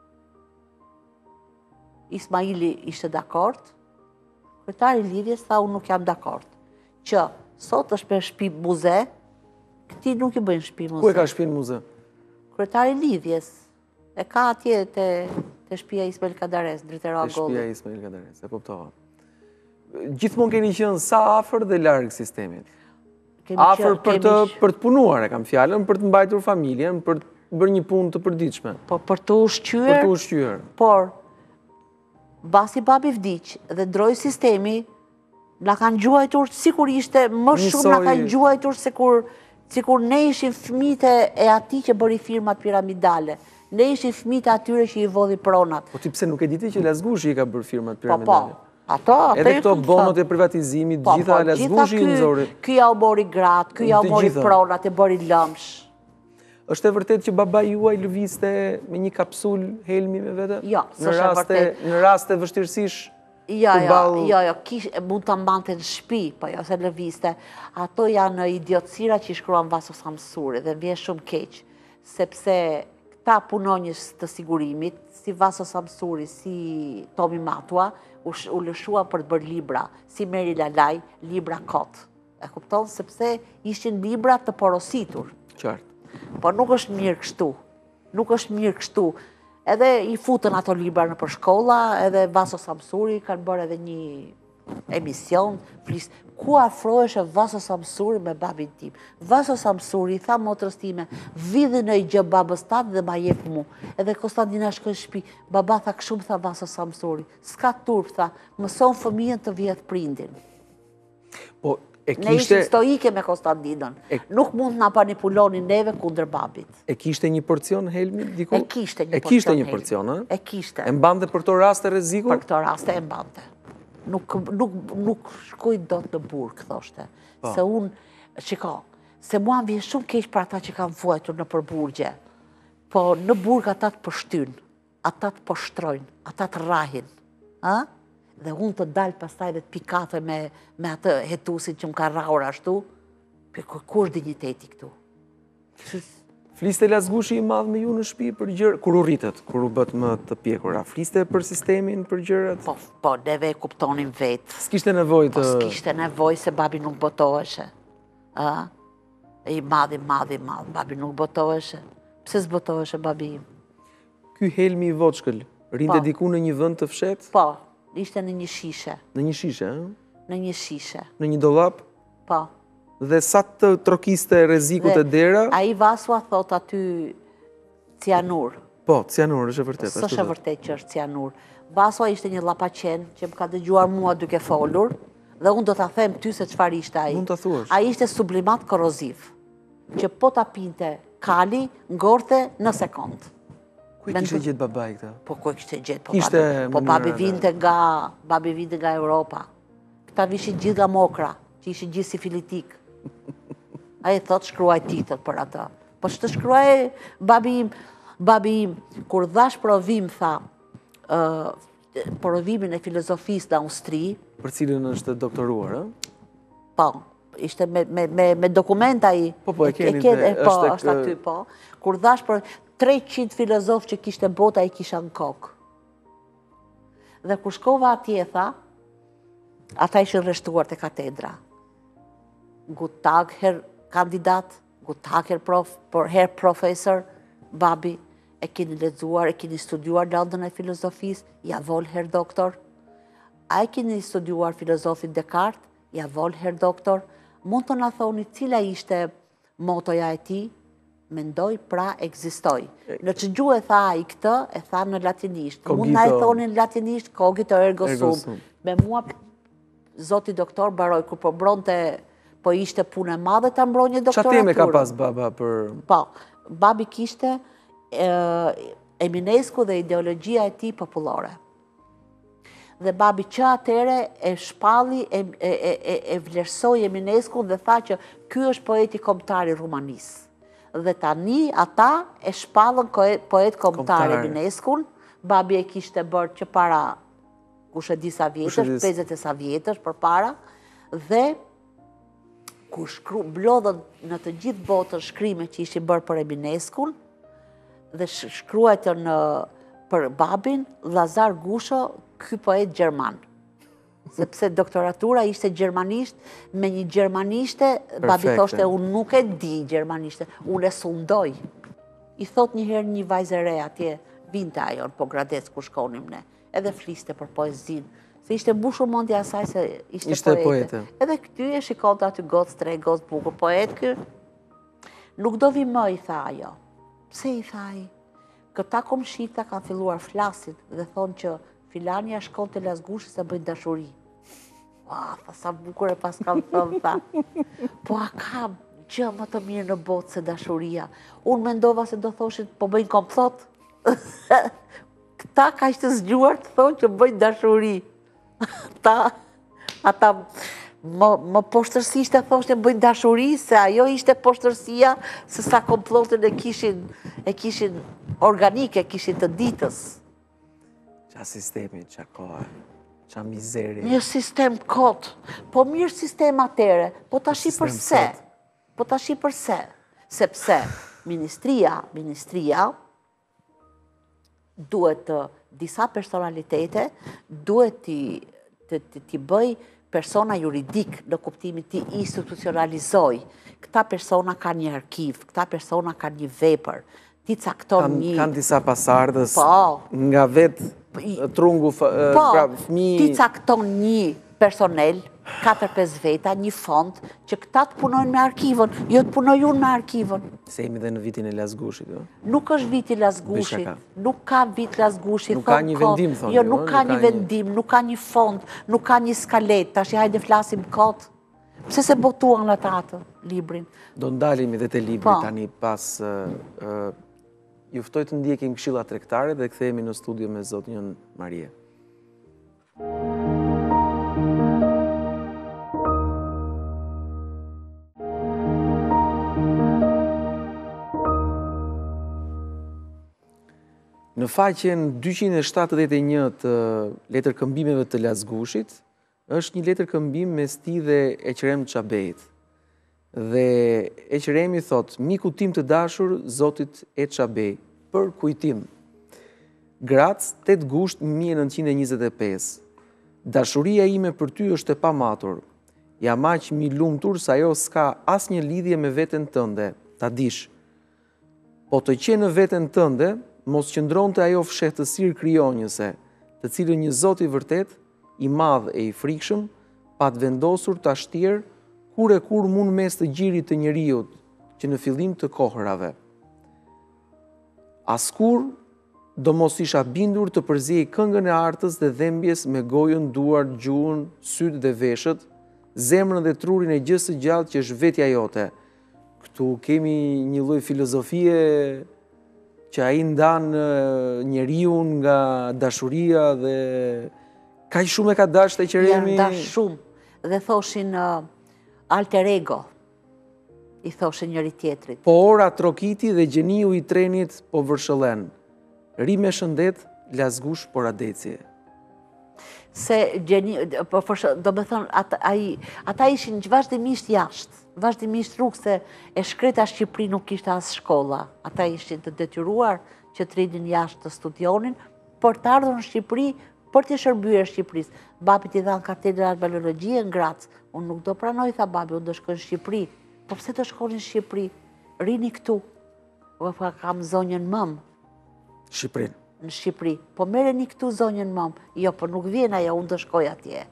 Ismaili ishte dakord, kryetari i lidhjes tha unë nuk jam dakord. Që sot është për shtëpi muze, këti nuk i bëjnë shtëpi muze. Ku e ka shtëpinë muze? Kryetari i lidhjes. E ka atje të, të shtëpia Ismail Kadares, drejtera Te Gollit. shtëpia Ismail Kadares, e kuptova. Gjithmonë keni qenë sa afër dhe larg sistemit. Afër për të për të punuar, e kam fjalën, për të mbajtur familjen, për të bërë një punë të përditshme. Po për të ushqyer. Për të ushqyer. Por basi babi vdiq dhe ndroi sistemi, na kanë gjuajtur sikur ishte më shumë na kanë gjuajtur se kur sikur ne ishim fëmijët e atij që bëri firmat piramidale. Ne ishim fëmijët e atyre që i vodhi pronat. Po ti pse nuk e diti që Lazgushi i ka bërë firmat Po, piramidale? po. Ato, ato Edhe këto bonot e privatizimit, gjitha Lazgushi i nxori. Ky ja u mori gratë, ky ja u mori pronat, e bëri lëmsh. Është e vërtet që baba juaj lëvizte me një kapsul helmi me vete? Jo, s'është e vërtet. Në raste vështirësish? Jo, jo, jo, jo, mund të mbante në shtëpi, po jo se lëvizte. Ato janë idiotësira që i shkruan Vaso Samsuri dhe vjen shumë keq, sepse këta punonjës të sigurimit, si Vaso Samsuri, si Tomi Matua, u lëshua për të bërë libra, si Meri Lalaj, libra kot. E kupton, sepse ishin libra të porositur. Qartë. Po nuk është mirë kështu. Nuk është mirë kështu. Edhe i futën ato libra në për shkolla, edhe Vaso Samsuri kanë bërë edhe një emision, flis, ku afroheshe Vaso Samsuri me babin tim. Vaso Samsuri i tha motrës time, vidhe në i gjë babës tatë dhe ma jep mu. Edhe Konstantina shkoj shpi, baba tha këshumë, tha Vaso Samsuri. S'ka turp, tha, mëson fëmijën të vjetë prindin. Po, e kishte... Ne ishim stoike me Konstantinën. Nuk mund nga manipuloni neve kundër babit. E kishte një porcion helmi diku? E kishte një porcion helmi. E kishte një porcion, e? E kishte. E mbante për këto raste rreziku? Për këto raste e mbante. Nuk, nuk, nuk shkuj do të në burg, thoshte. Se unë, shiko, se mua më vjen shumë keq për ata që kanë vuajtur në përburgje. Po në burg ata të pështyn, ata të poshtrojnë, ata të rrahin. A? Dhe unë të dalë pastaj dhe të pikate me, me atë hetusin që më ka rraur ashtu, për ku është digniteti këtu? Fliste Lazgushi i madh me ju në shtëpi për gjëra, kur u rritet, kur u bët më të pjekura, fliste për sistemin, për gjërat? Po, po, neve e kuptonim vetë. S'kishte nevojë të... Po, s'kishte nevojë se babi nuk botoheshe. A? I madh, i madh, i madh, babi nuk botoheshe. Pse s'botoheshe babi im? Ky Helmi i Voçkël, rinte diku në një vend të fshet? Po, ishte në një shishe. Në një shishe, ë? Në një shishe. Në një dollap? Po. Dhe sa të trokiste rrezikut e dera? Ai Vasua thot aty cianur. Po, cianur, është e vërtet. S'është e vërtet që është cianur. Vasua ishte një llapaqen që më ka dëgjuar mua duke folur, dhe unë do ta them ty se çfarë ishte ai. Mund ta thuash. Ai ishte sublimat koroziv, që po ta pinte kali, ngorte në sekond. Ku e kishte gjetë babai këtë? Po ku e kishte gjetë? Po babi, po babi vinte nga, babi vinte nga Europa. Këta vishin gjithë nga mokra, që ishin gjithë sifilitik. Ai thot shkruaj titët për ata. Po që të shkruaj babi im, babi im, kur dhash provim, tha, uh, provimin e filozofisë në Austri. Për cilën është doktoruar, ë? Po, ishte me, me, me, me dokumenta i. Po, po, e keni dhe po, është aty, po. Kur dhash për treqind filozofë që kishte bota i kisha në kokë. Dhe kur shkova atje, tha, ata ishin rreshtuar te katedra. Gut tag, her kandidat, gut tag, her, prof, her profesor, babi, e keni lexuar, e keni studiuar landën e filozofisë, ja vol her doktor. A e keni studiuar filozofin Descartes, ja vol her doktor. Mund të na thoni cila ishte motoja e tij? Mendoj, pra ekzistoj. Në që gjuhë e tha i këtë, e tha në latinisht. Mund na e thoni në latinisht, cogito ergo sum. Me mua, zoti doktor Baroj, kur po mbronte, po ishte punë e madhe të mbronjë doktoraturë. Qa teme ka pas baba për... Po, babi kishte eminesku dhe ideologjia e ti popullore. Dhe babi që atere e shpalli, e, e, e, e vlerësoj eminesku dhe tha që ky është poeti kombëtar i Rumanisë. Dhe tani ata e shpallën poet kombëtar Emineskun, babi e kishte bërë që para kushe disa vjetësh, pesëdhjetë e sa vjetësh për para, dhe ku blodhën në të gjithë botën shkrime që ishin bërë për Emineskun, dhe shkruajtën për babin, Lazar Gusho, ky poet gjerman. Sepse doktoratura ishte gjermanisht, me një gjermanishte, babi thoshte, unë nuk e di gjermanishte, unë e sundoj. I thot njëherë një vajzë e re atje, vinte ajo në Pogradec ku shkonim ne, edhe fliste për poezin, se ishte mbushur mendja asaj se ishte poete. Edhe këty e shikonte aty gocë tre, gocë bukur, poet ky, nuk do vi më, i tha ajo. Pse, i tha ai? Këta komshita kanë filluar flasin dhe thonë që filania shkon të Lazgushi se bëjnë dashuri. Ua, tha, sa bukur e pas kam thënë, tha. Po a kam gjë më të mirë në botë se dashuria. Unë mendova se do thoshin, po bëjnë komplot. Këta ka ishte zgjuar të thonë që bëjnë dashuri. Ta, ata më poshtërsisht e thoshtë bëjnë dashuri, se ajo ishte poshtërsia se sa komplotën e kishin, e kishin organike, kishin të ditës. Qa sistemi, qa kohë, qa mizeri. Një sistem kotë, po mirë sistem atere, po të ashi përse, po të ashi përse, sepse ministria, ministria, duhet të disa personalitete, duhet t'i bëj persona juridik në kuptimin t'i institucionalizoj. Këta persona ka një arkiv, këta persona ka një vepër, ti cakton një... Kanë disa pasardës nga vetë trungu fëmi... Ti cakton një personel, katër pesë veta, një fond, që këta të punojnë me arkivën, jo të punojnë me arkivën. Se jemi dhe në vitin e Lazgushit, jo? Nuk është viti Lazgushit, nuk ka vit Lazgushit. Nuk ka një vendim, thonë. Jo, nuk ka një vendim, nuk ka një fond, nuk ka një skalet, tash i hajde flasim kot. Pse se botuan ata atë librin? Do ndalimi dhe te libri tani pas... Juftoj të ndjekim këshilla tregtare dhe kthehemi në studio me zotnjën Marie. Në faqen dyqind e shtatëdhjetë e një të letërkëmbimeve të Lazgushit, është një letërkëmbim mes tij dhe Eqrem Çabeit. Dhe Eqremi thot, miku tim të dashur, zotit E Çabej, për kujtim. Grac, tetë gusht një mijë e nëntëqind e njëzet e pesë. Dashuria ime për ty është e pamatur. Jam aq mi lumtur sa ajo s'ka asnjë lidhje me veten tënde, ta dish. Po të qenë në veten tënde, mos qëndronte ajo fshehtësirë krijonjëse, të cilën një Zot i vërtet, i madh e i frikshëm, pa të vendosur ta shtjerë kur e kur mund mes të gjirit të njeriut, që në fillim të kohërave. Askur do mos isha bindur të përziej këngën e artës dhe dhembjes me gojën, duar, gjuhën, sytë dhe veshët, zemrën dhe trurin e gjës së gjallë që është vetja jote. Këtu kemi një lloj filozofie që ai ndan njeriu nga dashuria dhe kaq shumë e ka dashur Eqremi. Ja dash shumë dhe thoshin alter ego, i thoshin njëri tjetrit. Po ora trokiti dhe gjeniu i trenit po vërshëllen. Ri me shëndet, Lazgush por adecie. Se gjeniu, do me thonë, ata ishin vazhdimisht jashtë, vazhdimisht rrugë, se e shkreta Shqipëri nuk ishte as shkolla. Ata ishin të detyruar që të rinin jashtë të studionin, për të ardhur në Shqipëri, për të shërbyer Shqipërisë. Babi t'i dhanë katedra biologjie në Graz. Unë nuk do pranoj, tha babi, unë do shkoj në Shqipëri. Po pse do shkoni në Shqipëri? Rini këtu. Po kam zonjën mëm. Shqipërinë. Në Shqipëri. Po merreni këtu zonjën mëm. Jo, po nuk vjen ajo, unë do shkoj atje.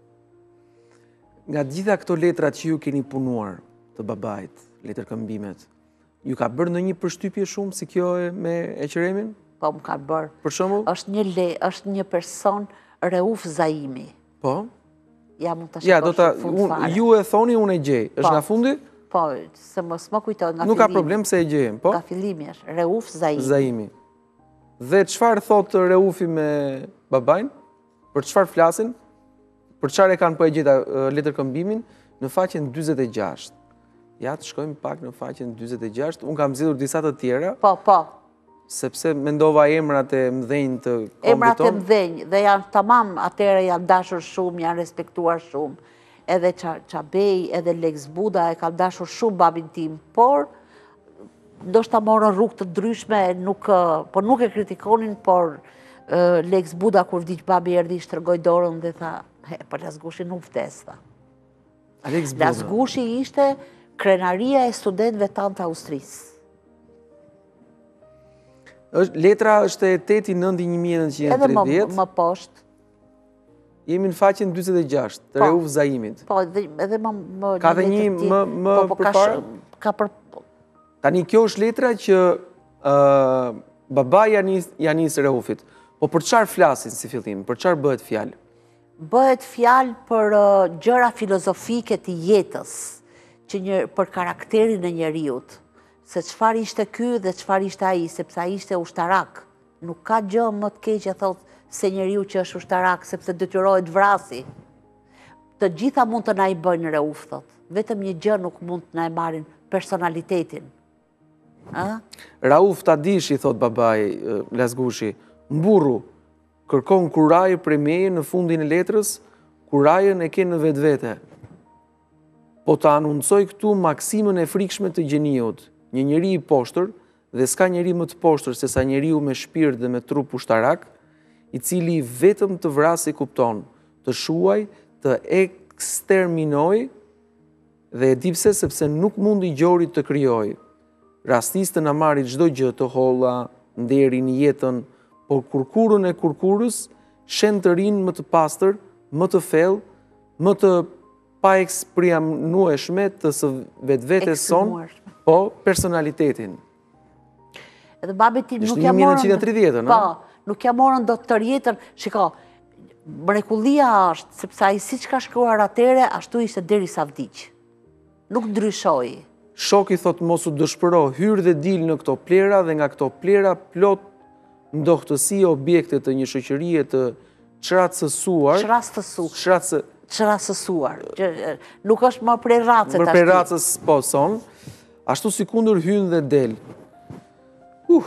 Nga gjitha këto letrat që ju keni punuar të babait, letërkëmbimet, ju ka bërë ndonjë përshtypje shumë si kjo me Eqremin? Po më ka bërë. Për shembull? Është një le, është një person Reuf Zaimi. Po? Ja, mund të ja, shikosh ta, fund un, fare. Ju e thoni, unë e gjej. Është nga fundi? Po, se mos më kujtoj nga Nuk fillimi. ka problem se e gjejmë, po? Nga fillimi është, Reuf Zaimi. Zaimi. Dhe çfarë thot Reufi me babain? Për çfarë flasin? Për çfarë e kanë po e gjeta letërkëmbimin në faqen dyzet e gjashtë. Ja, të shkojmë pak në faqen dyzet e gjashtë. Unë kam zgjedhur disa të tjera, Po, po. sepse mendova emrat e mëdhenj të kombit Emrat e tonë. mëdhenj dhe janë tamam, atëherë janë dashur shumë, janë respektuar shumë. Edhe Çabej, edhe Lex Buda e kanë dashur shumë babin tim, por ndoshta morën rrugë të ndryshme, nuk, po nuk e kritikonin, por uh, Lex Buda kur vdiq babi erdhi, shtrëgoi dorën dhe tha, he, po Lazgushi nuk vdes, tha. Alex Buda. Lazgushi ishte krenaria e studentëve tanë të Austrisë. Letra është e teti nënti një mijë e nëntëqind e Edhe më, tridhjetë. më poshtë. Jemi në faqen dyzet e gjashtë, të Po. Reuf Zaimit. Po, edhe, edhe më... më Ka dhe një letër ti- më, më po, po, ka përpara? sh- Ka për... Tani kjo është letra që uh, baba Janis, Janis Reufit. Po për çfarë flasin si fillim? Për çfarë bëhet fjalë? Bëhet fjalë për uh, gjëra filozofike të jetës, që një, për karakterin e njeriut, se çfarë ishte ky dhe çfarë ishte ai, sepse ai ishte ushtarak. Nuk ka gjë më të keqe thotë se njeriu që është ushtarak, sepse detyrohet vrasi. Të gjitha mund të na i bëjnë Reuf, thot. Vetëm një gjë nuk mund të na e marrin, personalitetin. A? Rauf ta dishi, thot babai uh, Lazgushi, mburru, kërkon kuraj prej meje në fundin e letrës, kurajën e ke në vetvete. Po ta anuncoj këtu maksimën e frikshme të gjeniut, një njeri i poshtër, dhe s'ka njeri më të poshtër se sa njeriu me shpirt dhe me trup ushtarak, i cili vetëm të vrasi kupton, të shuaj, të eksterminoj, dhe e di pse sepse nuk mundi gjori të krijoj. Rastis të na marri çdo gjë të holla, nderin, jetën, por kurkurën e kurkurës, shen të rinë më të pastër, më të thellë, më të pa eksprimueshme të së vetvetes son, Eksprimueshme. po personalitetin. Edhe babi ti Ishte nuk ja një mijë e morën... nëntëqind e tridhjetë, Po, nuk ja morën do të tërjetën. Shiko, mrekullia është, sepse ai siç ka shkruar atëre, ashtu ishte derisa vdiq. Nuk ndryshoi. Shoki thot mos u dëshpëro, hyr dhe dil në këto plera dhe nga këto plera plot ndohtësi objekte të një shoqërie të çracësuar, Çrastësu, çracë çrastësuar. që, e, Nuk është më prej racet më prej racës po son, ashtu si kundër hyn dhe del. Uh,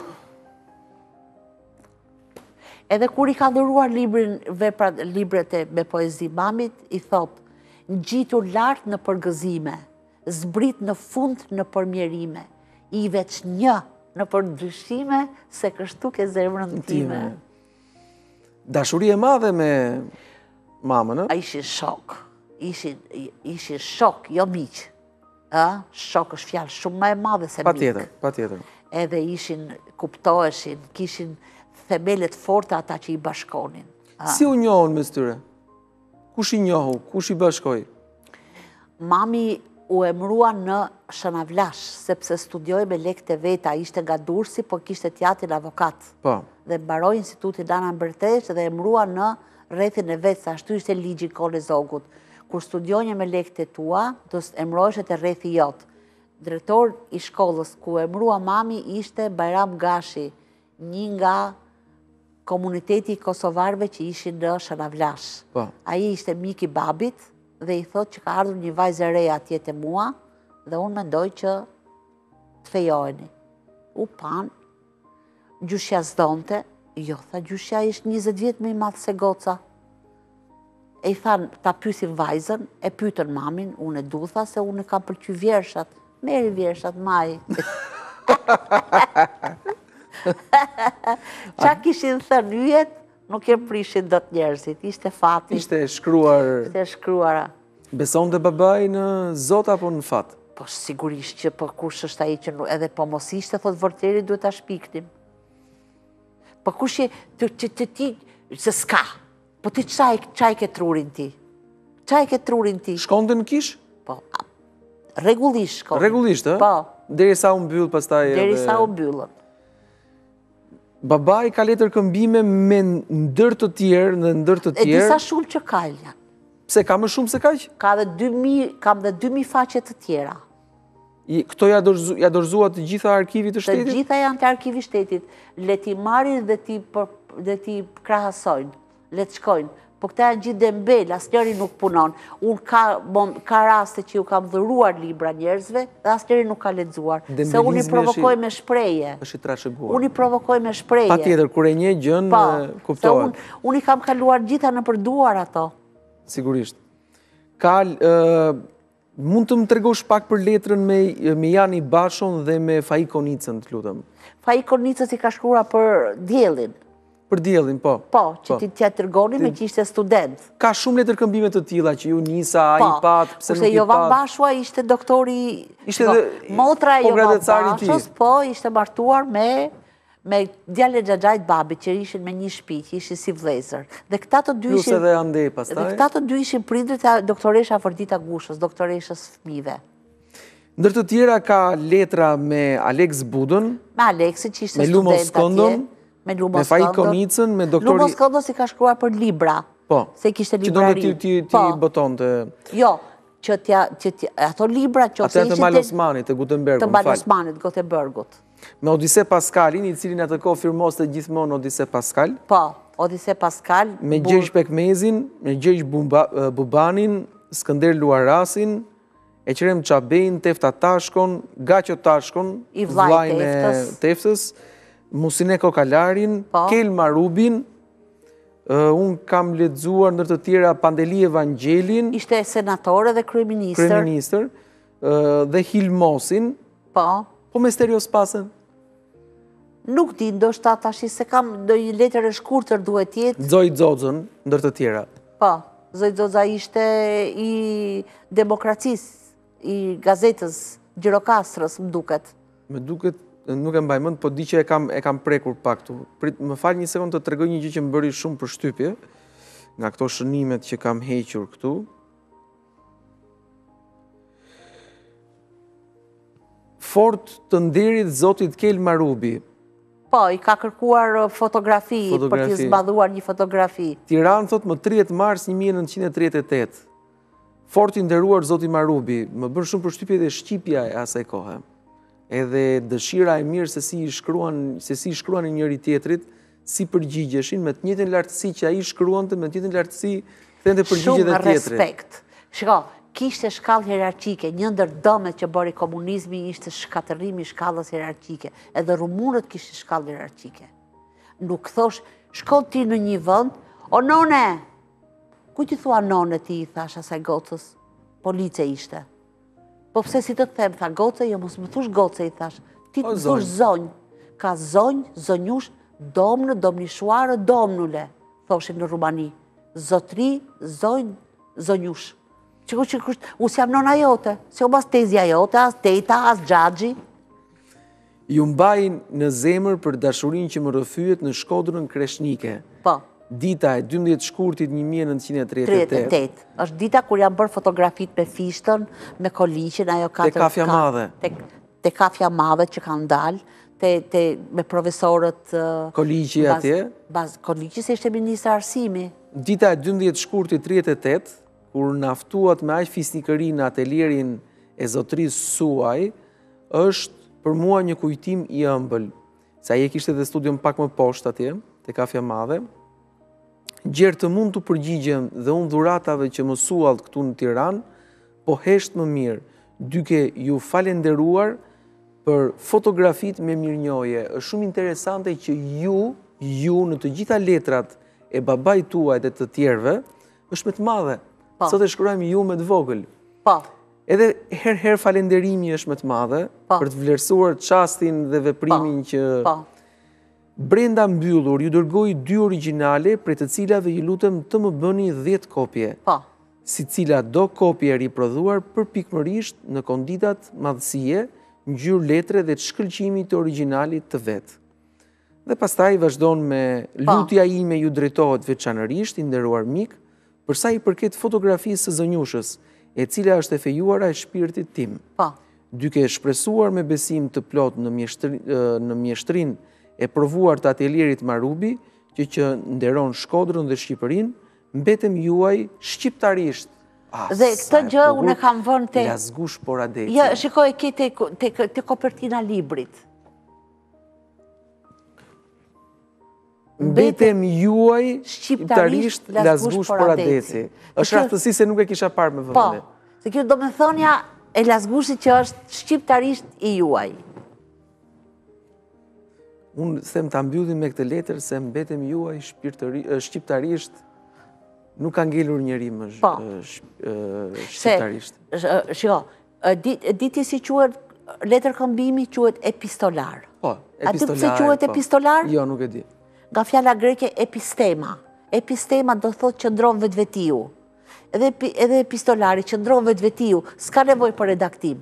Edhe kur i ka dhuruar librin, veprat, libret e me poezi mamit, i thot, ngjitur lart në përgëzime, zbrit në fund në përmjerime, i veç një në përndryshime, se kështu ke zemrën time. Dashuri e madhe me mamën, ë? A ishin shok, ishin, ishin shok, jo miq. A? Shok është fjalë shumë më e madhe se Patjetër, mik. patjetër. Edhe ishin, kuptoheshin, kishin themelet forta ata që i bashkonin. Si u njohën mes tyre? Kush i njohu, kush i bashkoi? Mami u emrua në Shënavlash, sepse studioj me lekët e veta, ishte nga Durrësi, po kishte tjatin avokat. Po. Dhe mbaroi institutin Ana Mbërtesh dhe emrua në rrethin e vet, sa ashtu ishte ligji kohën e Zogut. Kur studionje me lekët e tua, do të emrohesh te rrethi jot. Drejtor i shkollës ku emrua mami ishte Bajram Gashi, një nga komuniteti i kosovarëve që ishin në Shënavlash. Po. Ai ishte mik i babit dhe i thot që ka ardhur një vajzë e re atje te mua dhe unë mendoj që të fejoheni. U pan, gjyshja s'donte, jo, tha gjyshja ishtë njëzet vjetë më i madh se goca. E i than, ta pyesin vajzën, e pyetën mamin, unë e du tha se unë e kam pëlqy vjershat, meri vjershat, maj. Qa kishin thënë yjet, nuk e prishin dot njerëzit, ishte fati, Ishte shkruar, ishte shkruara. beson dhe babai në Zot apo në fat? Po sigurisht që po kush është ai që nuk, edhe po mos ishte, thot vërteri, duhet ta shpiknim. Po kush je, të, të, të ti, se s'ka, po ti qaj, qaj ke trurin ti? Qaj ke trurin ti? Shkonte në kish? Po, a, rregullisht shko. Rregullisht, ë? Po, Derisa u mbyll pastaj edhe... derisa u mbyllën. Babai ka letër këmbime me ndër të tjerë, në ndër të E disa tjerë. shumë që kalja. Pse ka më shumë se kaq? Ka dhe dy mijë, kam dhe dy mijë faqe të tjera. I- Këto ja dorzu- ja dorëzuat të gjitha arkivit të Të shtetit? gjitha janë të arkivi shtetit. Le ti marrin dhe ti, për, dhe ti krahasojnë. Le të shkojnë. po këta janë gjithë dembel, asnjëri nuk punon. Unë ka, ka raste që ju kam dhuruar libra njerëzve dhe asnjëri nuk ka lexuar. Se unë i provokoj me shprehje. Është i trashëguar. Unë i provokoj me shprehje. Patjetër, kur e njeh gjën, kuptohet. Se unë i kam kaluar gjitha në përduar ato. Sigurisht. Ka, mund të më tregosh pak për letrën me, me Jani Bashon dhe me Faik Konicën, të lutem. Faik Konicës i ka shkruar për diellin. Për diellin, po. Po, që ti t'ja tërgoni me që ishte student. Ka shumë letër këmbime të tilla që ju nisa, a i pat, pse nuk i pat. Kurse Jovan Bashua ishte doktori... Ishte dhe... Motra e Jovan Bashos, po, ishte martuar me me djale xhaxhait babit që ishin me një shtëpi, që ishin si vëllezër. Dhe këta të dy ishin... Plus edhe andej pastaj. Dhe këta të dy ishin prindrit e doktoresha Afrodita Gushës, doktoreshës fëmijëve. Ndër të tjera ka letra me Alex Budën, me Aleksin që ishte student atje, me Lumos Skondon, me Faik Konicën, me doktori... Lumos Skondon si ka shkruar për libra, po, se kishte librari. Që do në ti, ti, ti boton të... Jo, që tja, që tja, ato libra që ose ishin... Atë të Malosmanit, të Gutenbergut, të Malosmanit, Gutenbergut. Me Odise Pascalin, i cilin atë ko firmos të gjithmonë Odise Pascal. Po, Odise Pascal. Me Gjergj Pekmezin, me Gjergj Bubanin, Skënder Luarasin, Eqrem Qabejn, Tefta Tashkon, Gaqo Tashkon, i vlaj Teftës, Musineko Kalarin, Kel Marubin, unë kam lexuar ndër të tjera Pandeli Evangelin, ishte senatore dhe kryeministër, kryeministër, dhe Hilmosin, po, po me Stereospasën. Nuk di, ndoshta tash se kam do një letër e shkurtër duhet jetë. Zoj Xoxën, ndër të tjera. Po, Zoj Xoxa ishte i demokracisë, i gazetës Gjirokastrës, më duket. Më duket, nuk e mbaj mend, po di që e kam, e kam prekur pak tu. Prit, më fal një sekond të tregoj një gjë që më bëri shumë përshtypje, nga këto shënimet që kam hequr këtu. Fort të nderit Zotit Kel Marubi. Po, i ka kërkuar fotografi, për t'i zbadhuar një fotografi. Tiranë, thot, më tridhjetë mars një mijë e nëntëqind e tridhjetë e tetë. Fort i nderuar Zoti Marubi, më bën shumë përshtypje dhe shqipja e asaj kohe. Edhe dëshira e mirë se si i shkruan, se si i shkruan njëri tjetrit, si përgjigjeshin, me të njëjtën lartësi që ai shkruante, me të njëjtën lartësi thënë përgjigjet e tjetrit. Shumë respekt. Shiko, kishte shkallë hierarkike, një ndër dëmet që bëri komunizmi ishte shkatërrimi i shkallës hierarkike, edhe rumunët kishte shkallë hierarkike. Nuk thosh, shkon ti në një vend, o none, ku ti thua none ti, i thash asaj gocës, police ishte. Po pse si të them, tha goce, jo mos më thush goce, i thash, ti të thush zonj, ka zonj, zonjush, domnë, domnishuarë, domnule, thoshin në Rumani, zotri, zonj, zonjush. Që që kështë, usë jam nona jote, se u bas tezja jote, as teta, as xhaxhi. Ju mbajnë në zemër për dashurin që më rrëfyet në Shkodrën Kreshnike. Po. Dita e dymbëdhjetë shkurtit një mijë e nëntëqind e tridhjetë e tetë. Është dita kur janë bërë fotografit me fishtën, me koliqin, ajo katër... Te kafja madhe. Te kafja madhe që kanë dalë, me profesorët... Koliqi atje. Koliqi se ishte ministër arsimi. Dita e dymbëdhjetë shkurtit tridhjetë e tetë, kur naftuat me aq fisnikëri në atelierin e zotrisë Suaj, është për mua një kujtim i ëmbël. Se ai e kishte dhe studion pak më poshtë atje, te kafja madhe. Gjerë të mund të përgjigjem dhe unë dhuratave që më sualt këtu në Tiranë, po hesht më mirë, dyke ju falenderuar për fotografit me mirënjohje. Është shumë interesante që ju, ju në të gjitha letrat e babaj tuaj dhe të tjerve, është me të madhe. Sot e shkruajmë ju me të vogël. Po. Edhe her her falenderimi është me të madhe, për të vlerësuar çastin dhe veprimin që... Brenda mbyllur, ju dërgoj dy origjinale, për të cilave ju lutem të më bëni dhjetë kopje. Po. Si cila do kopje riprodhuar për pikmërisht në konditat madhësie, ngjyrë letre dhe të shkëlqimit të originalit të vetë. Dhe pastaj vazhdon me lutja ime ju drejtohet veçanërisht, i nderuar mik, përsa i përket fotografisë së zënjushës, e cila është e fejuara e shpirtit tim. Po. Dyke shpresuar me besim të plot në mjeshtrin e provuar të atelierit Marubi, që që nderon Shkodrën dhe Shqipërinë, mbetem juaj shqiptarisht. Dhe këtë gjë unë e kam vënë te... Lazgush por adeci. Ja, shikoj, ke te kopertina librit. Mbetem juaj shqiptarisht Lasgush Poradeci. Është rastësi se nuk e kisha parë me vëmendje. Po, se kjo do me thonja e Lasgushit që është shqiptarisht i juaj. Unë them ta mbyllim me këtë letër se mbetem juaj shqiptarisht nuk ka ngelur njeri më shqiptarisht. Shiko, diti si quhet letër këmbimi, quhet epistolar. Po, epistolar. A ti pse quhet epistolar? Jo, nuk e di. Nga fjala greke epistema. Epistema do thot qëndron vetvetiu. Edhe, edhe epistolari qëndron vetvetiu, s'ka nevoj për redaktim.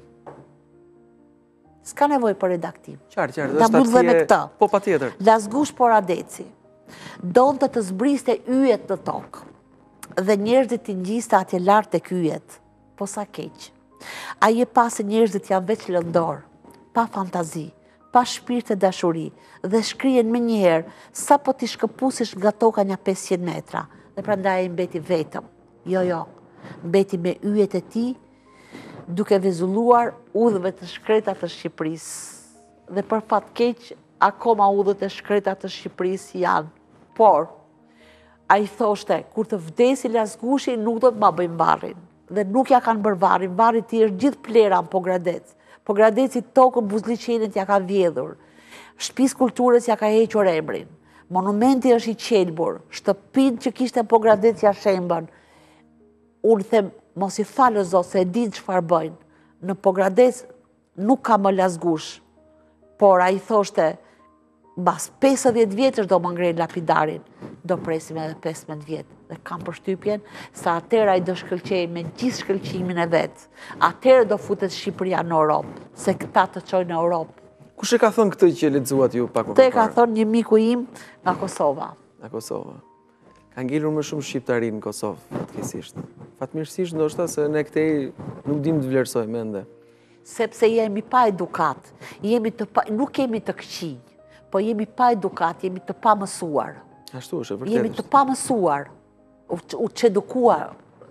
S'ka nevoj për redaktim. Qarë, qarë, Ta mbyll dhe me këtë. Po, pa tjetër. Lasgush Poradeci donë të të zbriste yjet në tokë dhe njerëzit të ngjiste atje lart tek yjet, po sa keq. Ai e pa se njerëzit janë veç lëndor, pa fantazi, pa shpirt e dashuri, dhe shkrijen me njëherë sa po t'i shkëpusish nga toka një pesëqind metra, dhe prandaj ai mbeti vetëm. Jo, jo, mbeti me yjet e tij, duke vezulluar udhëve të shkreta të Shqipërisë. Dhe për fat keq, akoma udhët e shkreta të Shqipërisë janë. Por, a i thoshte, kur të vdesi Lasgushi, nuk do të ma bëjmë varrin. Dhe nuk ja kanë bërë varrin, varri ti është gjithë plera në Pogradec. Pogradeci tokën Buzliqenit ja ka vjedhur. Shtëpisë Kulturës ja ka hequr emrin. Monumenti është i qelbur. Shtëpinë që kishte në Pogradec ja shembën. Unë them, mos i falë Zot se e din çfarë bëjnë. Në Pogradec nuk ka më Lasgush. Por a i thoshte, mbas pesëdhjetë vjetësh do më ngrej lapidarin, do presim edhe pesëmbëdhjetë vjetë. Dhe kam përshtypjen, sa atëra i do shkëlqej me gjithë shkëlqimin e vetë. Atëra do futet Shqipëria në Europë, se këta të çojnë në Europë. Kush e ka thënë këtë që lexuat ju pak më parë? Këtë e ka thënë një miku im nga Kosova. Nga Kosova. Ka ngelur më shumë shqiptari në Kosovë, fatkeqësisht. Fatmirësisht ndoshta se ne këtej nuk dim të vlerësojmë ende. Sepse jemi pa edukat, jemi të pa, nuk kemi të këqinj, po jemi pa edukat, jemi të pa mësuar. Ashtu është, vërtet. Jemi të pa mësuar, u, u çedukuar.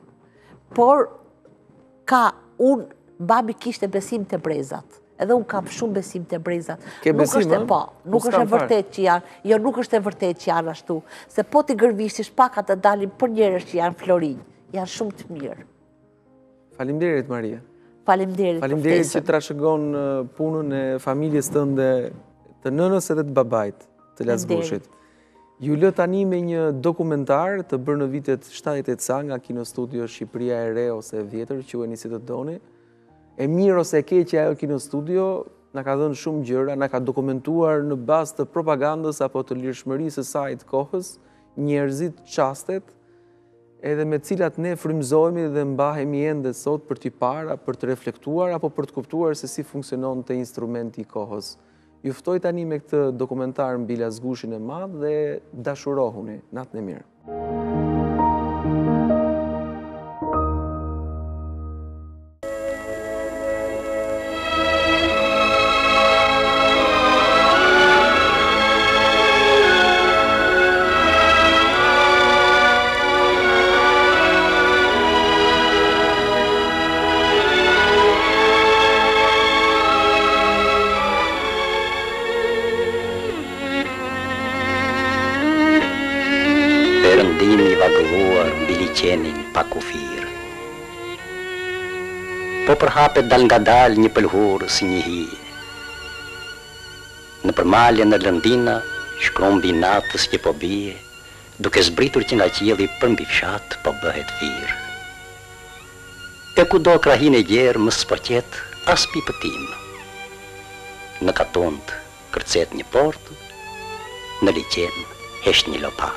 Por, ka, unë, babi kishte besim të brezat, edhe unë kam shumë besim të brezat. Ke besim, nuk është, a? po, nuk është e vërtet që janë, jo nuk është e vërtet që janë ashtu, se po t'i gërvishtish paka të dalin për njerëz që janë florinj, janë shumë të mirë. Faleminderit, Maria. Faleminderit. Faleminderit që trashëgon punën e familjes tënde, të nënës edhe të babait të Lasgushit. Ju lë tani me një dokumentar të bërë në vitet shtatëdhjetë e ca nga Kino Studio Shqipëria e Re ose e Vjetër, quheni si të doni. E mirë ose e keq që ajo Kino Studio na ka dhënë shumë gjëra, na ka dokumentuar në bazë të propagandës apo të lirshmërisë së saj të kohës, njerëzit, çastet, edhe me cilat ne frymëzohemi dhe mbahemi ende sot për t'i parë, për të reflektuar apo për të kuptuar se si funksionon të instrumenti i kohës. Ju ftoj tani me këtë dokumentar mbi Lasgushin e madh dhe dashurohuni. Natën e mirë. Perëndimi vagëlluar mbi liçenin pa kufir. Po përhapet dal nga dal një pëlhur si një hije. Në përmalje në lëndina, shkrombi natës që po bie, duke zbritur që nga qielli për mbi fshat po bëhet fir. E kudo krahin e gjerë më s'poqet as pipëtim. Në katont kërcet një portë, në liçen hesht një lopat.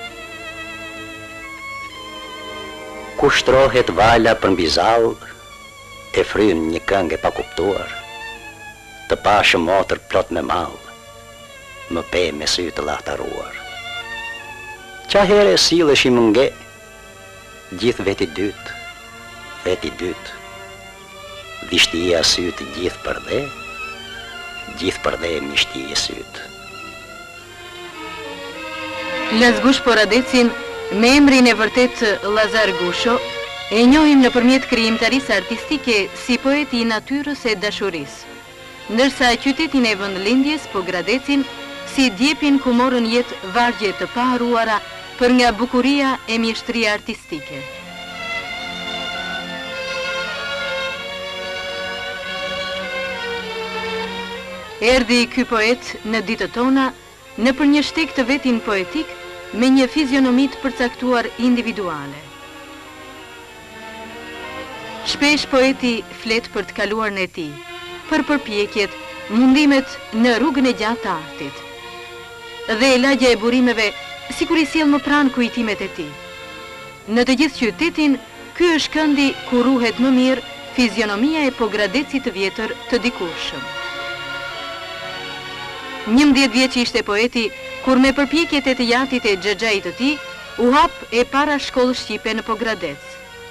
Ku shtrohet vala për mbi zall, e fryn një këngë e pakuptuar, të pashë motër plot me mall, më pe me sy të llahtaruar. Qa here sillesh i mënge, gjithë veti dytë, veti dytë, vishtia sytë gjithë përdhe, gjithë përdhe mishtije sytë. Lasgush Poradecin, me emrin e vërtet Lazar Gusho, e njohim nëpërmjet krijimtarisë artistike si poeti i natyrës e dashurisë, ndërsa qytetin e vendlindjes Pogradecin si djepin ku morën jetë vargje të paharuara për nga bukuria e mjeshtria artistike. Erdi ky poet në ditët tona në për një shtek të vetin poetik me një fizionomi të përcaktuar individuale. Shpesh poeti flet për të kaluarën e tij, për përpjekjet, mundimet në rrugën e gjatë të artit. Dhe lagja e burimeve sikur i sjell më pranë kujtimet e tij. Në të gjithë qytetin, ky është këndi ku ruhet më mirë fizionomia e pogradecit të vjetër të dikushëm. njëmbëdhjetë vjeç ishte poeti kur me përpjekjet e të jatit e xhaxhait të tij u hap e para shkollë shqipe në Pogradec.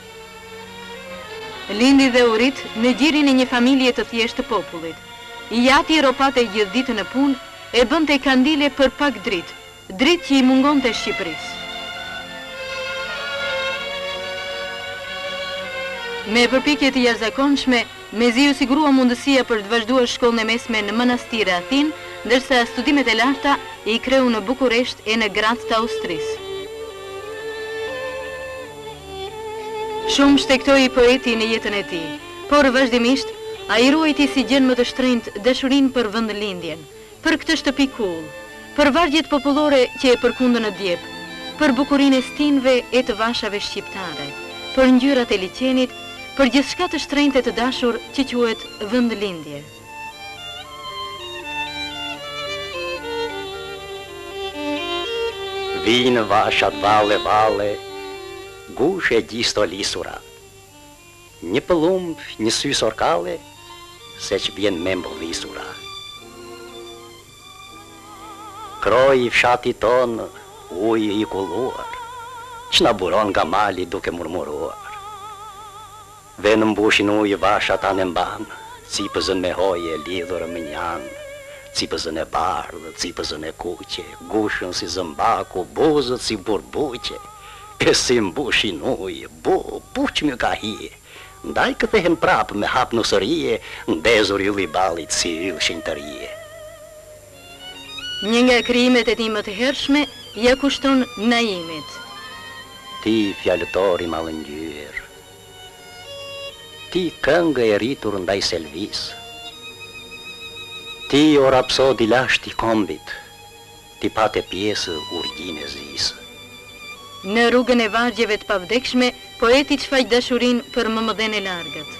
Lindi dhe u rit në gjirin e një familje të thjeshtë të popullit. I jati ropate gjithë ditën në punë e bënte kandile për pak dritë, dritë që i mungonte Shqipërisë. Me përpjekje të jashtëzakonshme, Mezi u sigurua mundësia për të vazhduar shkollën e mesme në Manastire Athinë, ndërsa studimet e larta i kreu në Bukuresht e në Graz të Austrisë. Shumë shtektoi poeti në jetën e tij, por vazhdimisht ai ruajti si gjën më të shtrenjtë dashurinë për vendlindjen, për këtë shtëpi kull, për vargjet popullore që e përkundën në djep, për bukurinë e stinëve e të vashave shqiptare, për ngjyrat e liqenit, për gjithçka të shtrenjtë e të dashur që quhet vendlindje. Vinë vashat vale vale, gush e gjisto lisura. Një pëllumb, një sy sorkale, se që vjen me mbëllisura. Kroj i fshati tonë, uj i kulluar, që na buron nga mali duke murmuruar. Dhe në mbushin ujë vashat anë mban, cipëzën me hoje lidhur më njanë, cipëzën e bardhë, cipëzën e kuqe, gushën si zëmbaku, buzët si burbuqe, e si mbushin ujë, bu, buq më ka hije, ndaj këthehen prapë me hap në sërije, ndezur ju libalit si yll shinëtërije. Një nga krijimet e tij më të hershme, ja kushton Naimit. Ti fjallëtori malëngjyr, ti këngë e rritur ndaj selvis, ti o rapsodi lasht i kombit, ti pate pjesë urgjin e zisë. Në rrugën e vargjeve të pavdekshme, poeti çfaq dashurin për më mëdhen e largët.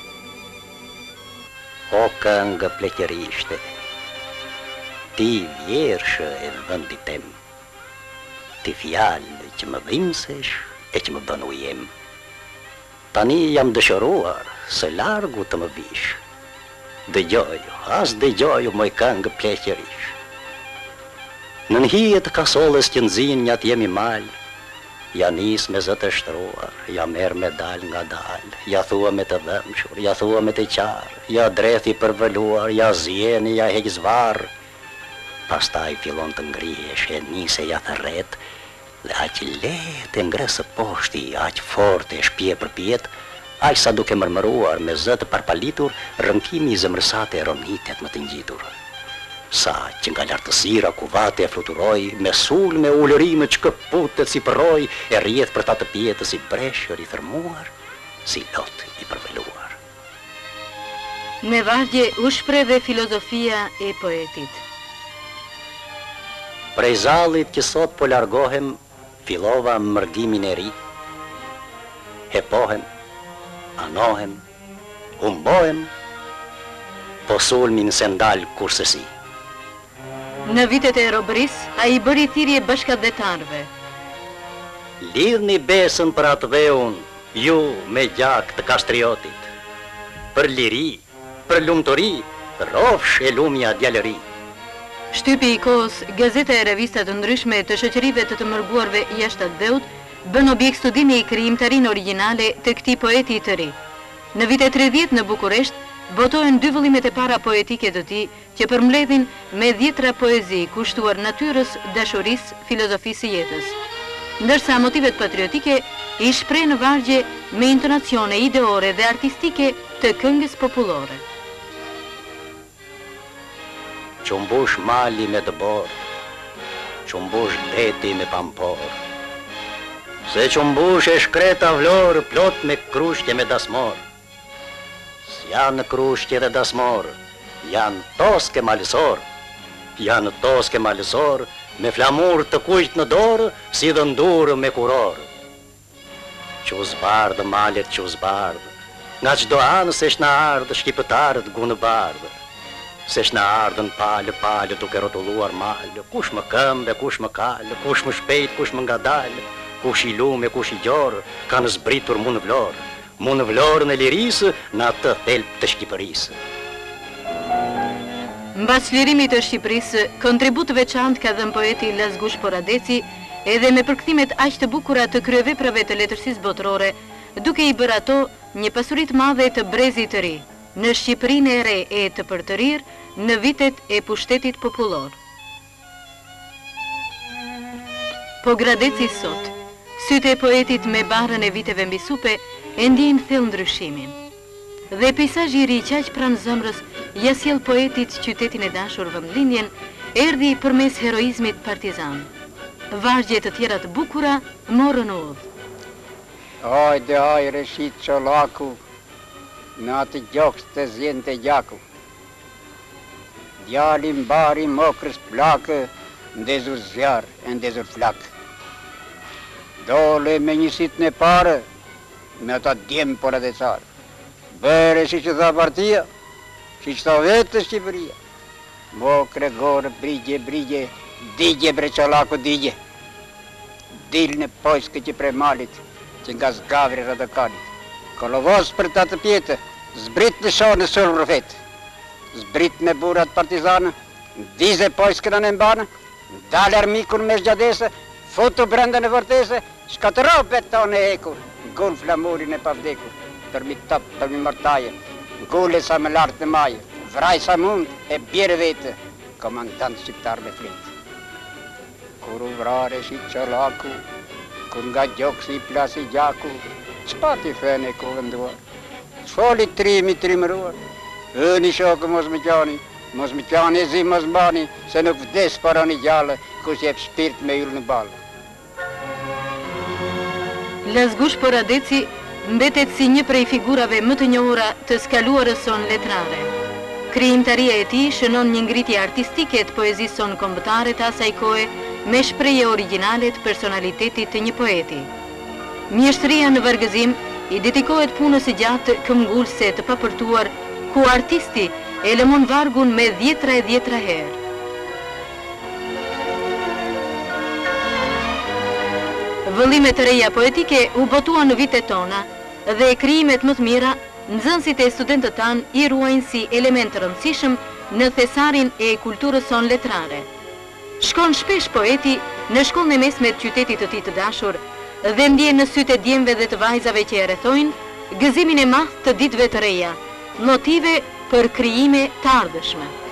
O këngë pleqërishte, ti vjershë e vëndit tem, ti fjallë që më dhimsesh e që më bën ujem. Tani jam dëshëruar, së largu të më vish. Dëgjoju, as dëgjoju moj këngë pleqërish. Në nëhijet të kasollës që nëzin njat jemi mal, ja nis me zë të shtruar, ja merr me dal nga dal, ja thua me të dhëmshur, ja thua me të qarë, ja drethi përvëluar, ja zjeni, ja heq zvarr. Pastaj fillon të ngrihesh e nise ja thërret, dhe aq lehtë e ngresë poshti, aq forte e shpje për pjetë, aq sa duke mërmëruar me zë të parpalitur, rënkimi i zemërsate e ronitet më të ngjitur. Sa që nga lartësira ku vate e fluturoj, me sul me ullërime që këputet si përroj, e rjedh për ta të pjetës si breshër i thërmuar, si lot i përveluar. Me vargje u shpreh dhe filozofia e poetit. Prej zallit që sot po largohem, fillova mërgimin e ri, hepohem, anohem, humbohem, po sulmin se ndal kurse si. Në vitet e robëris, a i bëri thirrje bashkëdhetarëve. Lidhni besën për atë dheun, ju me gjak të kastriotit, për liri, për lumëtori, rofsh e lumja djalëri. Shtypi i kohës, gazeta e revistat të ndryshme të shoqërive të të mërguarve jashtë atë dheut, bën objekt studimi i krijimtarinë origjinale të këtij poeti të ri. Në vitet tridhjetë në Bukuresht, botohen dy vëllimet e para poetike të tij, që përmbledhin me dhjetra poezi kushtuar natyrës, dashurisë, filozofisë së jetës. Ndërsa motivet patriotike i shpreh në vargje me intonacione ideore dhe artistike të këngës popullore. Që mbush mali me dëbor, që mbush deti me pampor. Se që mbush e shkreta vlorë plot me krushtje me dasmor. S'janë krushtje dhe dasmor, janë toske malësor. Janë toske malësor, me flamur të kujt në dorë, si dhe ndurë me kuror. Që zbardë malet që zbardë, nga qdo anë se shna ardë shkipëtarët gunë bardë. Se shna ardën palë, palë duke rotulluar malë, kush më këmbe, kush më kalë, kush më shpejt, kush më ngadalë, kush i lume, kush i gjorë, kanë zbritur mu në vlorë, mu në vlorë në lirisë, në atë thelp të Shqipërisë. Mbas lirimit të Shqipërisë, kontribut veçantë ka dhënë poeti Lazgush Poradeci, edhe me përkthimet aq të bukura të kryeveprave të letërsisë botërore, duke i bërë ato një pasuri të madhe të brezit të ri, në Shqipërinë e re e të përtërir, në vitet e pushtetit popullor. Po Gradeci sot, sytë e poetit me barën e viteve mbi supe, e ndjejnë thellë ndryshimin. Dhe peizazhi i ri qaq pranë zemrës ja sjell poetit qytetin e dashur vendlinjen, erdhi përmes heroizmit partizan. Vargje të tjera të bukura morën udhë. Hajde hajre shit qolaku, në atë gjoks të zjen të gjaku. Djali mbari mokrës plakë, ndezur zjarë e ndezur flakë. Dole me njësit në pare, me ata djemë por edhe carë. Bere si që tha partia, si që tha vetë Shqipëria. Mokre gorë, brigje, brigje, digje bre qolaku digje. Dil në pojske që pre malit, që nga zgavri radikalit. Kolovos për të atë pjetë, zbrit në shonë në sërë rëfet. Zbrit me burat partizanë, dize pojske në nëmbanë, dalë armikun me shgjadese, futu brenda në vërtese, shkatëro beton e ekur, gull flamurin e pavdekur, për mi top, për mi mërtaje, gulle sa me lartë në maje, vraj sa mund e bjerë vete, komandant shqiptar me fletë. Kur u vrare shi qolaku, kur nga gjoksi i plasi gjaku, qëpa ti fene ku vënduar? Qfoli trimi trimëruar? Ëni shokë mos më qani, mos më qani e zi mos mbani, se nuk vdes para një gjallë, kush jep shpirt me yllë në balë. Lazgush Poradeci mbetet si një prej figurave më të njohura të skaluarës son letrare. Krijimtaria e tij shënon një ngritje artistike të poezisë son kombëtare të asaj kohe, me shprehje origjinale të personalitetit të një poeti. Mjeshtria në vargëzim i dedikohet punës së gjatë këmbgulse të papërtuar, ku artisti e lëmon vargun me dhjetra e dhjetra herë. Vëllimet të reja poetike u botuan në vitet tona dhe krijimet më të mira, nxënësit e studentët tanë i ruajnë si element të rëndësishëm në thesarin e kulturës son letrare. Shkon shpesh poeti në shkollën e mesme të qytetit të tij të dashur dhe ndjen në sytë e djemve dhe të vajzave që e rrethojnë gëzimin e madh të ditëve të reja, motive për krijime të ardhshme.